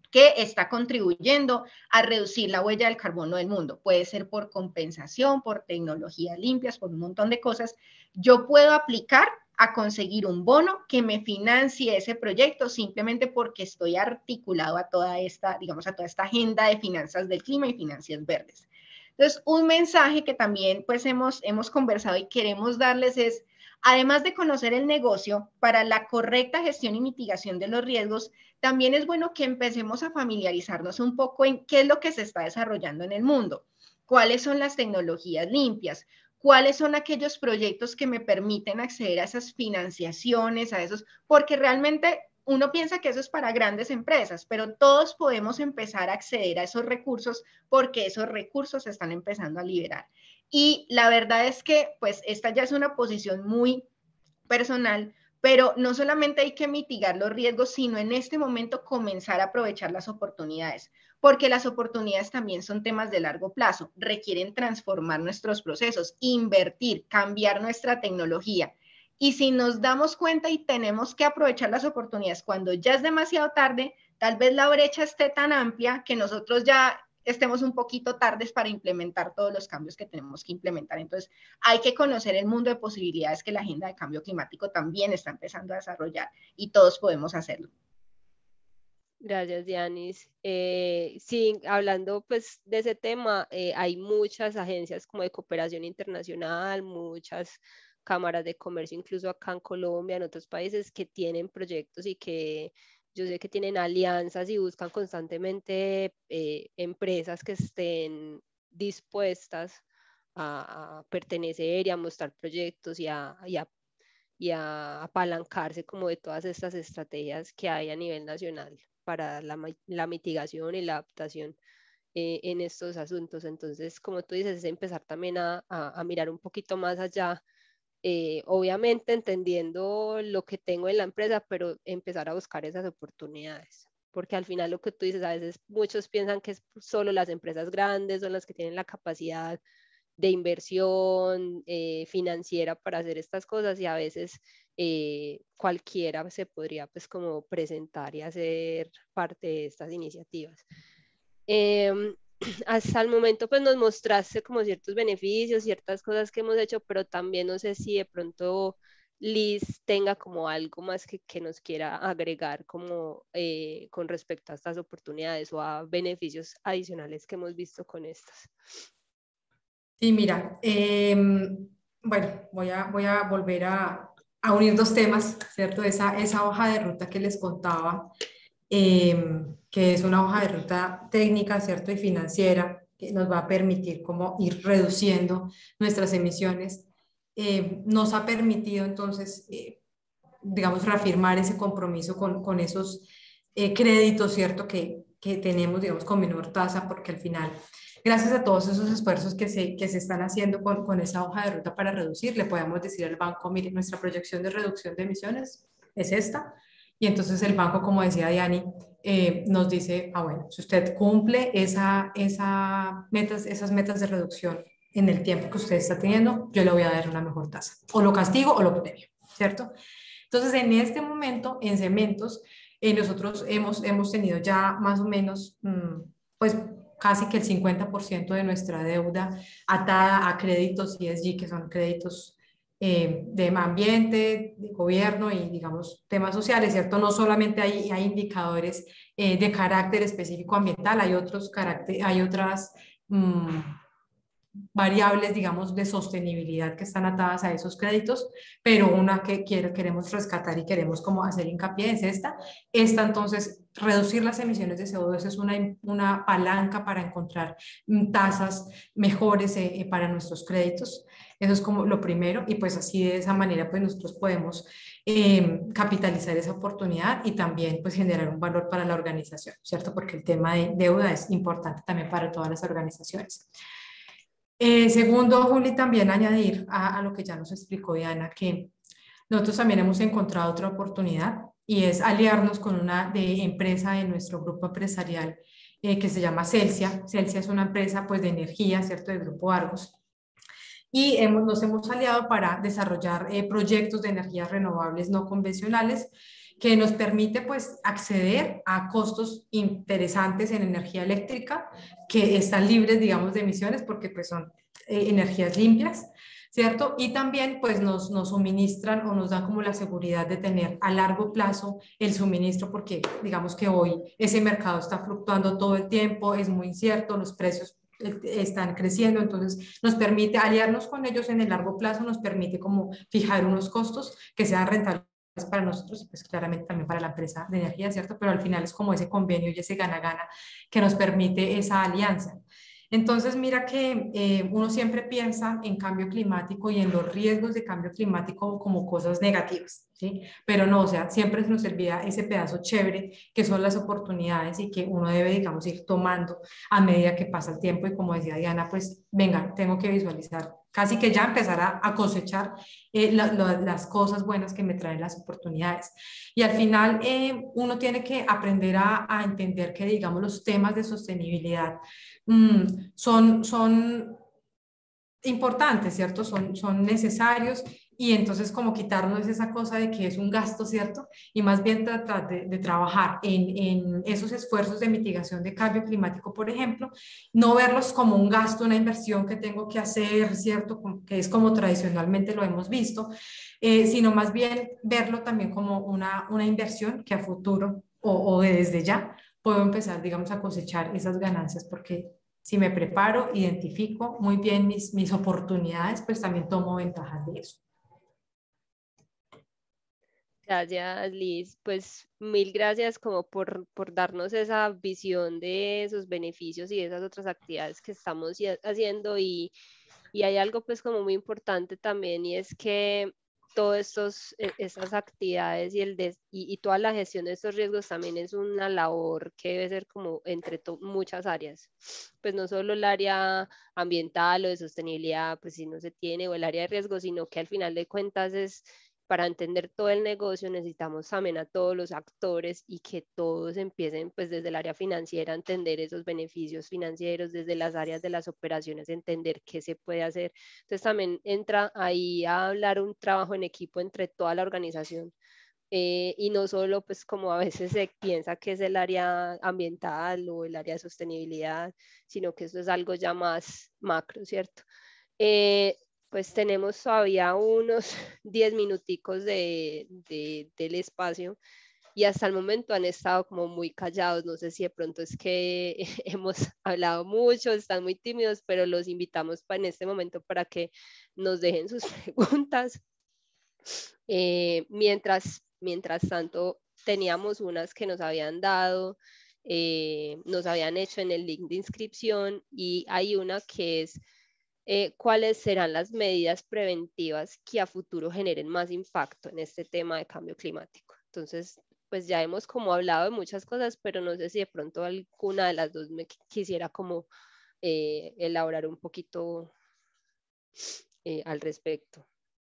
B: que está contribuyendo a reducir la huella del carbono del mundo. Puede ser por compensación, por tecnologías limpias, por un montón de cosas. Yo puedo aplicar a conseguir un bono que me financie ese proyecto simplemente porque estoy articulado a toda esta, digamos, a toda esta agenda de finanzas del clima y finanzas verdes. Entonces, un mensaje que también pues hemos, hemos conversado y queremos darles es, además de conocer el negocio, para la correcta gestión y mitigación de los riesgos, también es bueno que empecemos a familiarizarnos un poco en qué es lo que se está desarrollando en el mundo, cuáles son las tecnologías limpias, cuáles son aquellos proyectos que me permiten acceder a esas financiaciones, a esos, porque realmente uno piensa que eso es para grandes empresas, pero todos podemos empezar a acceder a esos recursos porque esos recursos se están empezando a liberar. Y la verdad es que, pues, esta ya es una posición muy personal, pero no solamente hay que mitigar los riesgos, sino en este momento comenzar a aprovechar las oportunidades, porque las oportunidades también son temas de largo plazo, requieren transformar nuestros procesos, invertir, cambiar nuestra tecnología. Y si nos damos cuenta y tenemos que aprovechar las oportunidades cuando ya es demasiado tarde, tal vez la brecha esté tan amplia que nosotros ya estemos un poquito tardes para implementar todos los cambios que tenemos que implementar. Entonces, hay que conocer el mundo de posibilidades que la agenda de cambio climático también está empezando a desarrollar y todos podemos hacerlo.
A: Gracias, Dianis. Eh, sí, hablando pues de ese tema, eh, hay muchas agencias como de cooperación internacional, muchas cámaras de comercio, incluso acá en Colombia, en otros países, que tienen proyectos y que yo sé que tienen alianzas y buscan constantemente eh, empresas que estén dispuestas a, a pertenecer y a mostrar proyectos y a, y a, y a apalancarse como de todas estas estrategias que hay a nivel nacional para la, la mitigación y la adaptación eh, en estos asuntos. Entonces, como tú dices, es empezar también a, a, a mirar un poquito más allá, eh, obviamente entendiendo lo que tengo en la empresa, pero empezar a buscar esas oportunidades. Porque al final lo que tú dices, a veces muchos piensan que es solo las empresas grandes son las que tienen la capacidad de inversión eh, financiera para hacer estas cosas y a veces eh, cualquiera se podría pues como presentar y hacer parte de estas iniciativas. Eh, hasta el momento pues nos mostraste como ciertos beneficios, ciertas cosas que hemos hecho, pero también no sé si de pronto Liz tenga como algo más que, que nos quiera agregar como eh, con respecto a estas oportunidades o a beneficios adicionales que hemos visto con estas.
C: Sí, mira, eh, bueno, voy a, voy a volver a, a unir dos temas, ¿cierto? Esa, esa hoja de ruta que les contaba, eh, que es una hoja de ruta técnica, ¿cierto? Y financiera, que nos va a permitir como ir reduciendo nuestras emisiones. Eh, nos ha permitido entonces, eh, digamos, reafirmar ese compromiso con, con esos eh, créditos, ¿cierto? Que, que tenemos, digamos, con menor tasa, porque al final, gracias a todos esos esfuerzos que se, que se están haciendo con, con esa hoja de ruta para reducir, le podemos decir al banco, mire, nuestra proyección de reducción de emisiones es esta. Y entonces el banco, como decía Diani, eh, nos dice, ah, bueno, si usted cumple esa, esa metas, esas metas de reducción en el tiempo que usted está teniendo, yo le voy a dar una mejor tasa. O lo castigo o lo premio, ¿cierto? Entonces, en este momento, en Cementos, eh, nosotros hemos, hemos tenido ya más o menos, mmm, pues, casi que el cincuenta por ciento de nuestra deuda atada a créditos E S G, que son créditos eh, de ambiente, de gobierno y, digamos, temas sociales, ¿cierto? No solamente hay, hay indicadores eh, de carácter específico ambiental, hay otros carácter, hay otras mmm, variables, digamos, de sostenibilidad que están atadas a esos créditos, pero una que quiere, queremos rescatar y queremos como hacer hincapié es esta. Esta, entonces, reducir las emisiones de C O dos es una, una palanca para encontrar tasas mejores eh, para nuestros créditos. Eso es como lo primero, y pues así de esa manera pues nosotros podemos eh, capitalizar esa oportunidad y también pues generar un valor para la organización, ¿cierto? Porque el tema de deuda es importante también para todas las organizaciones. Eh, segundo, Juli, también añadir a, a lo que ya nos explicó Diana, que nosotros también hemos encontrado otra oportunidad y es aliarnos con una de empresa de nuestro grupo empresarial eh, que se llama Celsia. Celsia es una empresa pues de energía, ¿cierto? De Grupo Argos. y hemos, nos hemos aliado para desarrollar eh, proyectos de energías renovables no convencionales que nos permite pues acceder a costos interesantes en energía eléctrica que están libres, digamos, de emisiones porque pues son eh, energías limpias, ¿cierto? Y también pues nos, nos suministran o nos dan como la seguridad de tener a largo plazo el suministro porque digamos que hoy ese mercado está fluctuando todo el tiempo, es muy incierto, los precios están creciendo, entonces nos permite aliarnos con ellos en el largo plazo, nos permite como fijar unos costos que sean rentables para nosotros y pues claramente también para la empresa de energía, ¿cierto? Pero al final es como ese convenio y ese gana-gana que nos permite esa alianza. Entonces, mira que eh, uno siempre piensa en cambio climático y en los riesgos de cambio climático como cosas negativas, ¿sí? Pero no, o sea, siempre se nos olvida ese pedazo chévere que son las oportunidades y que uno debe, digamos, ir tomando a medida que pasa el tiempo y como decía Diana, pues venga, tengo que visualizar, casi que ya empezar a, a cosechar eh, la, la, las cosas buenas que me traen las oportunidades. Y al final eh, uno tiene que aprender a, a entender que, digamos, los temas de sostenibilidad Mm, son, son importantes, ¿cierto? Son, son necesarios y entonces como quitarnos esa cosa de que es un gasto, ¿cierto? Y más bien tratar de, de trabajar en, en esos esfuerzos de mitigación de cambio climático, por ejemplo, no verlos como un gasto, una inversión que tengo que hacer, ¿cierto? Que es como tradicionalmente lo hemos visto, eh, sino más bien verlo también como una, una inversión que a futuro o, o desde ya puedo empezar, digamos, a cosechar esas ganancias porque si me preparo, identifico muy bien mis, mis oportunidades, pues también tomo ventajas de eso.
A: Gracias, Liz. Pues mil gracias como por, por darnos esa visión de esos beneficios y de esas otras actividades que estamos haciendo y, y hay algo pues como muy importante también y es que todas estos, estas actividades y, el des, y, y toda la gestión de estos riesgos también es una labor que debe ser como entre muchas áreas, pues no solo el área ambiental o de sostenibilidad, pues si no se tiene, o el área de riesgo, sino que al final de cuentas es para entender todo el negocio necesitamos también a todos los actores y que todos empiecen pues desde el área financiera a entender esos beneficios financieros, desde las áreas de las operaciones, entender qué se puede hacer. Entonces también entra ahí a hablar un trabajo en equipo entre toda la organización. Eh, y no solo pues como a veces se piensa que es el área ambiental o el área de sostenibilidad, sino que eso es algo ya más macro, ¿cierto? Eh, pues tenemos todavía unos diez minuticos de, de, del espacio y hasta el momento han estado como muy callados, no sé si de pronto es que hemos hablado mucho, están muy tímidos, pero los invitamos para en este momento para que nos dejen sus preguntas. Eh, mientras, mientras tanto, teníamos unas que nos habían dado, eh, nos habían hecho en el link de inscripción y hay una que es eh, cuáles serán las medidas preventivas que a futuro generen más impacto en este tema de cambio climático. Entonces, pues ya hemos como hablado de muchas cosas, pero no sé si de pronto alguna de las dos me quisiera como eh, elaborar un poquito eh, al respecto.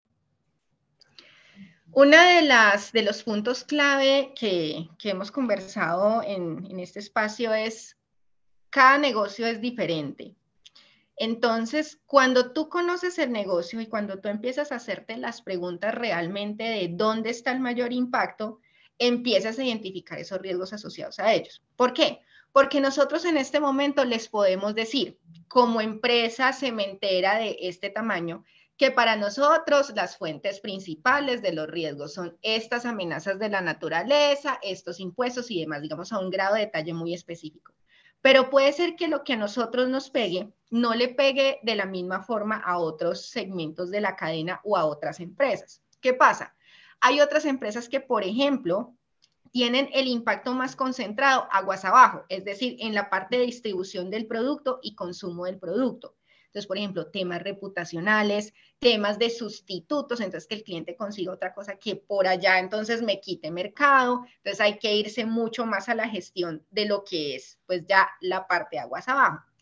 B: Uno de, las, de los puntos clave que, que hemos conversado en, en este espacio es cada negocio es diferente. Entonces, cuando tú conoces el negocio y cuando tú empiezas a hacerte las preguntas realmente de dónde está el mayor impacto, empiezas a identificar esos riesgos asociados a ellos. ¿Por qué? Porque nosotros en este momento les podemos decir, como empresa cementera de este tamaño, que para nosotros las fuentes principales de los riesgos son estas amenazas de la naturaleza, estos impuestos y demás, digamos a un grado de detalle muy específico. Pero puede ser que lo que a nosotros nos pegue no le pegue de la misma forma a otros segmentos de la cadena o a otras empresas. ¿Qué pasa? Hay otras empresas que, por ejemplo, tienen el impacto más concentrado aguas abajo, es decir, en la parte de distribución del producto y consumo del producto. Entonces, por ejemplo, temas reputacionales, temas de sustitutos, entonces que el cliente consiga otra cosa que por allá entonces me quite mercado, entonces hay que irse mucho más a la gestión de lo que es pues ya la parte de aguas abajo.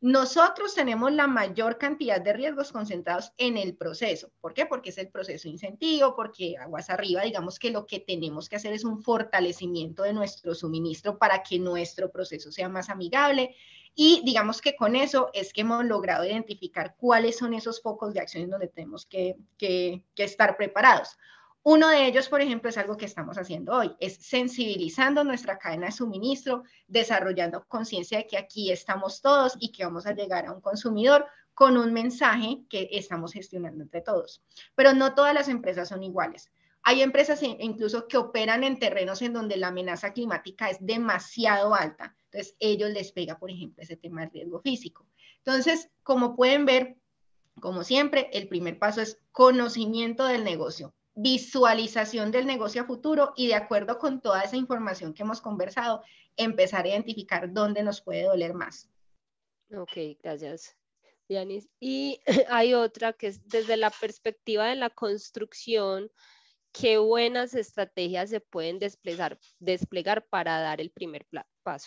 B: Nosotros tenemos la mayor cantidad de riesgos concentrados en el proceso. ¿Por qué? Porque es el proceso incentivo, porque aguas arriba, digamos que lo que tenemos que hacer es un fortalecimiento de nuestro suministro para que nuestro proceso sea más amigable. Y digamos que con eso es que hemos logrado identificar cuáles son esos focos de acción en donde tenemos que, que, que estar preparados. Uno de ellos, por ejemplo, es algo que estamos haciendo hoy, es sensibilizando nuestra cadena de suministro, desarrollando conciencia de que aquí estamos todos y que vamos a llegar a un consumidor con un mensaje que estamos gestionando entre todos. Pero no todas las empresas son iguales. Hay empresas incluso que operan en terrenos en donde la amenaza climática es demasiado alta. Entonces, ellos les pega, por ejemplo, ese tema del riesgo físico. Entonces, como pueden ver, como siempre, el primer paso es conocimiento del negocio, visualización del negocio a futuro y de acuerdo con toda esa información que hemos conversado, empezar a identificar dónde nos puede doler más.
A: Ok, gracias, Dianis. Y hay otra que es desde la perspectiva de la construcción, ¿qué buenas estrategias se pueden desplegar, desplegar para dar el primer paso?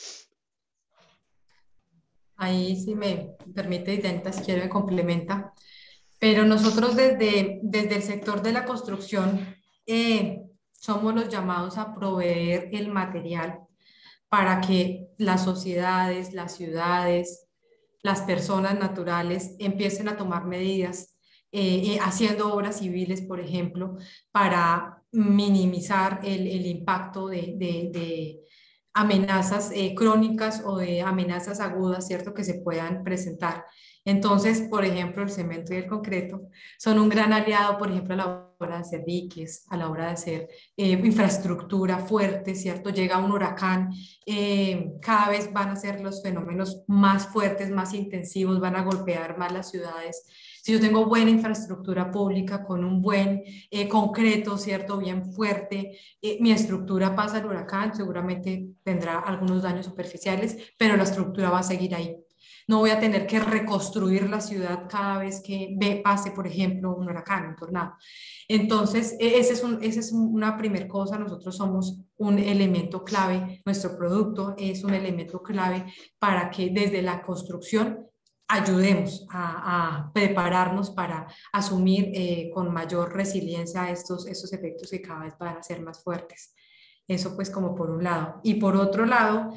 C: Ahí sí me permite, Identa, si quiere me complementa. Pero nosotros desde, desde el sector de la construcción eh, somos los llamados a proveer el material para que las sociedades, las ciudades, las personas naturales empiecen a tomar medidas, eh, eh, haciendo obras civiles, por ejemplo, para minimizar el, el impacto de, de, de amenazas eh, crónicas o de amenazas agudas, ¿cierto?, que se puedan presentar. Entonces, por ejemplo, el cemento y el concreto son un gran aliado, por ejemplo, a la hora de hacer diques, a la hora de hacer eh, infraestructura fuerte, ¿cierto? Llega un huracán, eh, cada vez van a ser los fenómenos más fuertes, más intensivos, van a golpear más las ciudades. Si yo tengo buena infraestructura pública con un buen eh, concreto, ¿cierto? Bien fuerte, eh, mi estructura pasa al huracán, seguramente tendrá algunos daños superficiales, pero la estructura va a seguir ahí. No voy a tener que reconstruir la ciudad cada vez que ve, pase, por ejemplo, un huracán, un tornado. Entonces, esa es, un, esa es una primera cosa. Nosotros somos un elemento clave, nuestro producto es un elemento clave para que desde la construcción ayudemos a, a prepararnos para asumir eh, con mayor resiliencia estos, estos efectos que cada vez van a ser más fuertes. Eso pues como por un lado. Y por otro lado,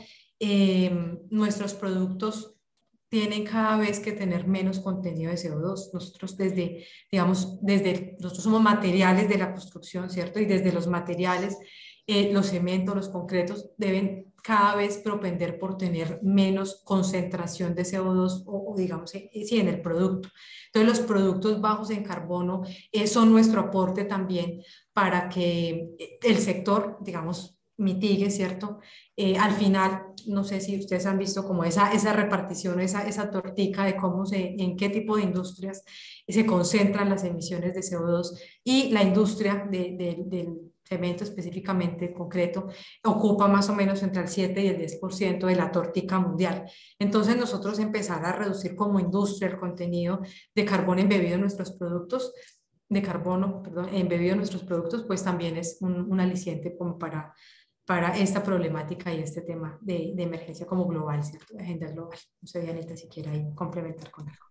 C: eh, nuestros productos tienen cada vez que tener menos contenido de C O dos. Nosotros desde, digamos, desde, nosotros somos materiales de la construcción, ¿cierto? Y desde los materiales, eh, los cementos, los concretos, deben cada vez propender por tener menos concentración de C O dos o, o digamos, sí, en el producto. Entonces, los productos bajos en carbono eh, son nuestro aporte también para que el sector, digamos, mitigue, ¿cierto? Eh, al final, no sé si ustedes han visto como esa, esa repartición, esa, esa tortica de cómo se, en qué tipo de industrias se concentran las emisiones de C O dos y la industria de, de, del cemento específicamente concreto ocupa más o menos entre el siete y el diez por ciento de la tortica mundial. Entonces nosotros empezar a reducir como industria el contenido de carbono embebido en nuestros productos, de carbono, perdón, embebido en nuestros productos, pues también es un, un aliciente como para para esta problemática y este tema de, de emergencia como global, ¿cierto? De agenda global. No sé, Dianita, si quiere ahí complementar con algo.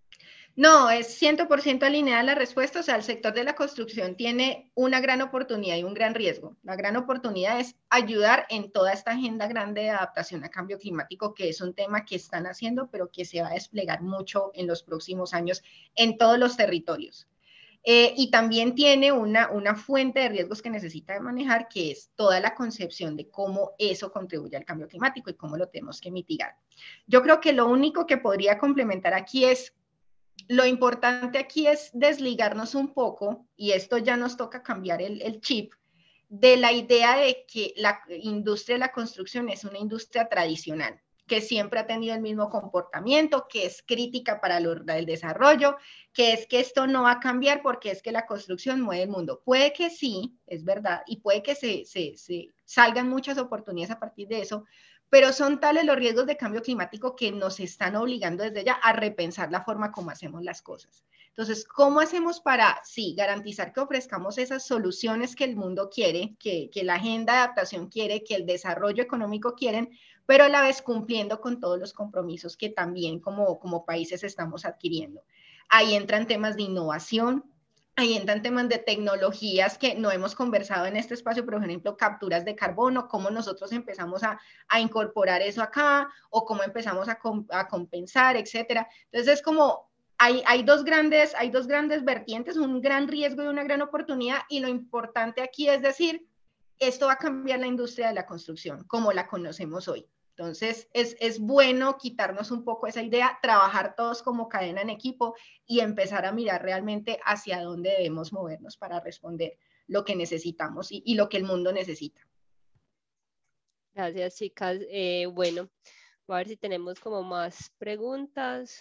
B: No, es cien por ciento alineada la respuesta. O sea, el sector de la construcción tiene una gran oportunidad y un gran riesgo. La gran oportunidad es ayudar en toda esta agenda grande de adaptación a cambio climático, que es un tema que están haciendo, pero que se va a desplegar mucho en los próximos años en todos los territorios. Eh, y también tiene una, una fuente de riesgos que necesita manejar, que es toda la concepción de cómo eso contribuye al cambio climático y cómo lo tenemos que mitigar. Yo creo que lo único que podría complementar aquí es, lo importante aquí es desligarnos un poco, y esto ya nos toca cambiar el, el chip, de la idea de que la industria de la construcción es una industria tradicional, que siempre ha tenido el mismo comportamiento, que es crítica para el, el desarrollo, que es que esto no va a cambiar porque es que la construcción mueve el mundo. Puede que sí, es verdad, y puede que se, se, se salgan muchas oportunidades a partir de eso, pero son tales los riesgos de cambio climático que nos están obligando desde ya a repensar la forma como hacemos las cosas. Entonces, ¿cómo hacemos para, sí, garantizar que ofrezcamos esas soluciones que el mundo quiere, que, que la agenda de adaptación quiere, que el desarrollo económico quieren, pero a la vez cumpliendo con todos los compromisos que también como, como países estamos adquiriendo? Ahí entran temas de innovación, ahí entran temas de tecnologías que no hemos conversado en este espacio, por ejemplo, capturas de carbono, cómo nosotros empezamos a, a incorporar eso acá, o cómo empezamos a, a compensar, etcétera. Entonces, es como, hay, hay, dos grandes, hay dos grandes vertientes, un gran riesgo y una gran oportunidad, y lo importante aquí es decir, esto va a cambiar la industria de la construcción, como la conocemos hoy. Entonces, es, es bueno quitarnos un poco esa idea, trabajar todos como cadena en equipo y empezar a mirar realmente hacia dónde debemos movernos para responder lo que necesitamos y, y lo que el mundo necesita.
A: Gracias, chicas. Eh, bueno, a ver si tenemos como más preguntas.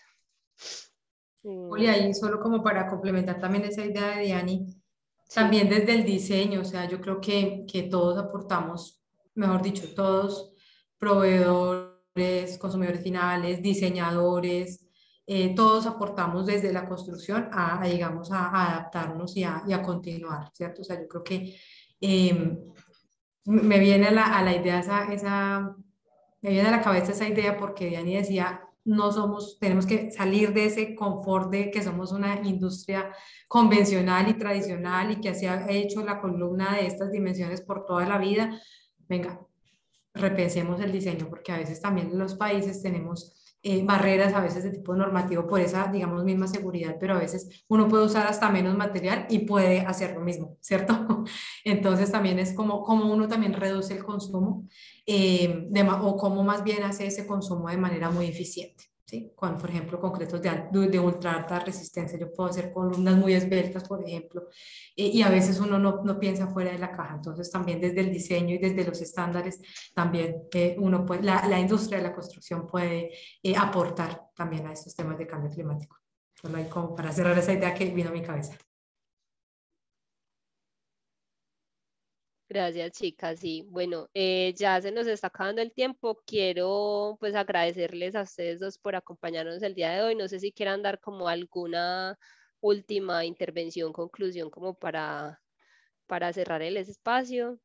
C: Julia, y solo como para complementar también esa idea de Diani,
A: Sí.
C: También desde el diseño, o sea, yo creo que, que todos aportamos, mejor dicho, todos, proveedores, consumidores finales, diseñadores, eh, todos aportamos desde la construcción a, a, digamos, a, a adaptarnos y a, y a continuar, ¿cierto? O sea, yo creo que eh, me viene a la, a la idea esa, esa, me viene a la cabeza esa idea porque Diani decía, no somos, tenemos que salir de ese confort de que somos una industria convencional y tradicional y que así ha hecho la columna de estas dimensiones por toda la vida. Venga, repensemos el diseño, porque a veces también en los países tenemos eh, barreras a veces de tipo normativo por esa, digamos, misma seguridad, pero a veces uno puede usar hasta menos material y puede hacer lo mismo, ¿cierto? Entonces también es como, como uno también reduce el consumo eh, de, o cómo más bien hace ese consumo de manera muy eficiente. ¿Sí? Con, por ejemplo, concretos de, de ultra alta resistencia, yo puedo hacer columnas muy esbeltas, por ejemplo, eh, y a veces uno no, no piensa fuera de la caja, entonces también desde el diseño y desde los estándares, también eh, uno puede, la, la industria de la construcción puede eh, aportar también a estos temas de cambio climático. Solo ahí como para cerrar esa idea que vino a mi cabeza.
A: Gracias, chicas. Sí, bueno, eh, ya se nos está acabando el tiempo. Quiero pues agradecerles a ustedes dos por acompañarnos el día de hoy. No sé si quieran dar como alguna última intervención, conclusión, como para, para cerrar el espacio.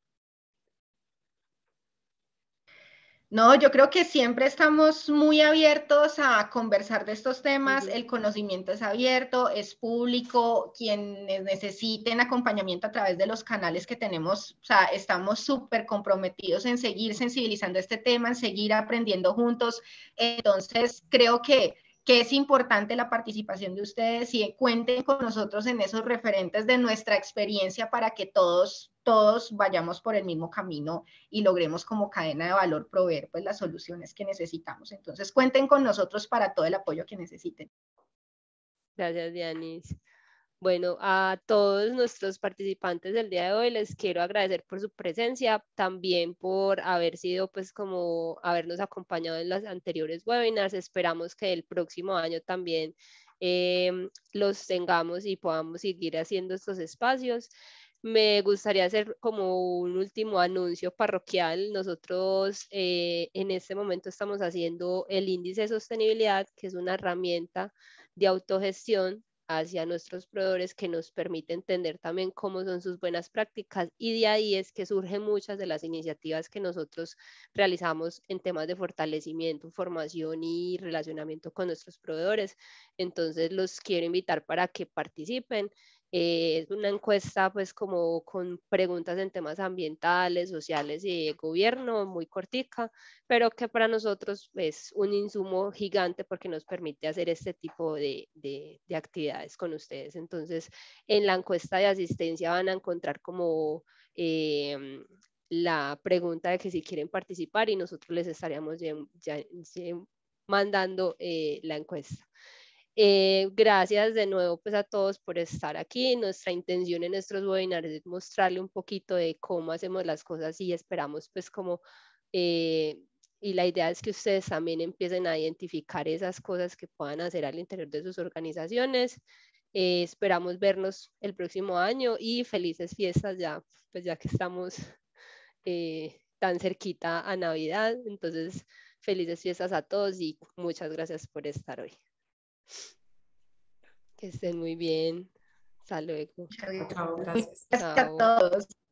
B: No, yo creo que siempre estamos muy abiertos a conversar de estos temas,
A: Uh-huh.
B: el conocimiento es abierto, es público, quienes necesiten acompañamiento a través de los canales que tenemos, o sea, estamos súper comprometidos en seguir sensibilizando este tema, en seguir aprendiendo juntos, entonces creo que que es importante la participación de ustedes y cuenten con nosotros en esos referentes de nuestra experiencia para que todos, todos vayamos por el mismo camino y logremos como cadena de valor proveer pues las soluciones que necesitamos. Entonces cuenten con nosotros para todo el apoyo que necesiten.
A: Gracias, Dianis. Bueno, a todos nuestros participantes del día de hoy les quiero agradecer por su presencia, también por haber sido, pues, como habernos acompañado en las anteriores webinars. Esperamos que el próximo año también eh, los tengamos y podamos seguir haciendo estos espacios. Me gustaría hacer como un último anuncio parroquial. Nosotros eh, en este momento estamos haciendo el índice de sostenibilidad, que es una herramienta de autogestión hacia nuestros proveedores que nos permite entender también cómo son sus buenas prácticas, y de ahí es que surgen muchas de las iniciativas que nosotros realizamos en temas de fortalecimiento, formación y relacionamiento con nuestros proveedores. Entonces los quiero invitar para que participen. Eh, es una encuesta pues como con preguntas en temas ambientales, sociales y de gobierno, muy cortica, pero que para nosotros es un insumo gigante porque nos permite hacer este tipo de, de, de actividades con ustedes. Entonces, en la encuesta de asistencia van a encontrar como eh, la pregunta de que si quieren participar y nosotros les estaríamos ya, ya, ya mandando eh, la encuesta. Eh, gracias de nuevo pues a todos por estar aquí. Nuestra intención en nuestros webinars es mostrarle un poquito de cómo hacemos las cosas y esperamos pues como eh, y la idea es que ustedes también empiecen a identificar esas cosas que puedan hacer al interior de sus organizaciones. Eh, esperamos vernos el próximo año y felices fiestas ya, pues ya que estamos eh, tan cerquita a Navidad. Entonces, felices fiestas a todos y muchas gracias por estar hoy. Que estén muy bien. Hasta luego.
B: Muchas
C: Chao, gracias.
B: gracias a
A: Chao.
B: todos.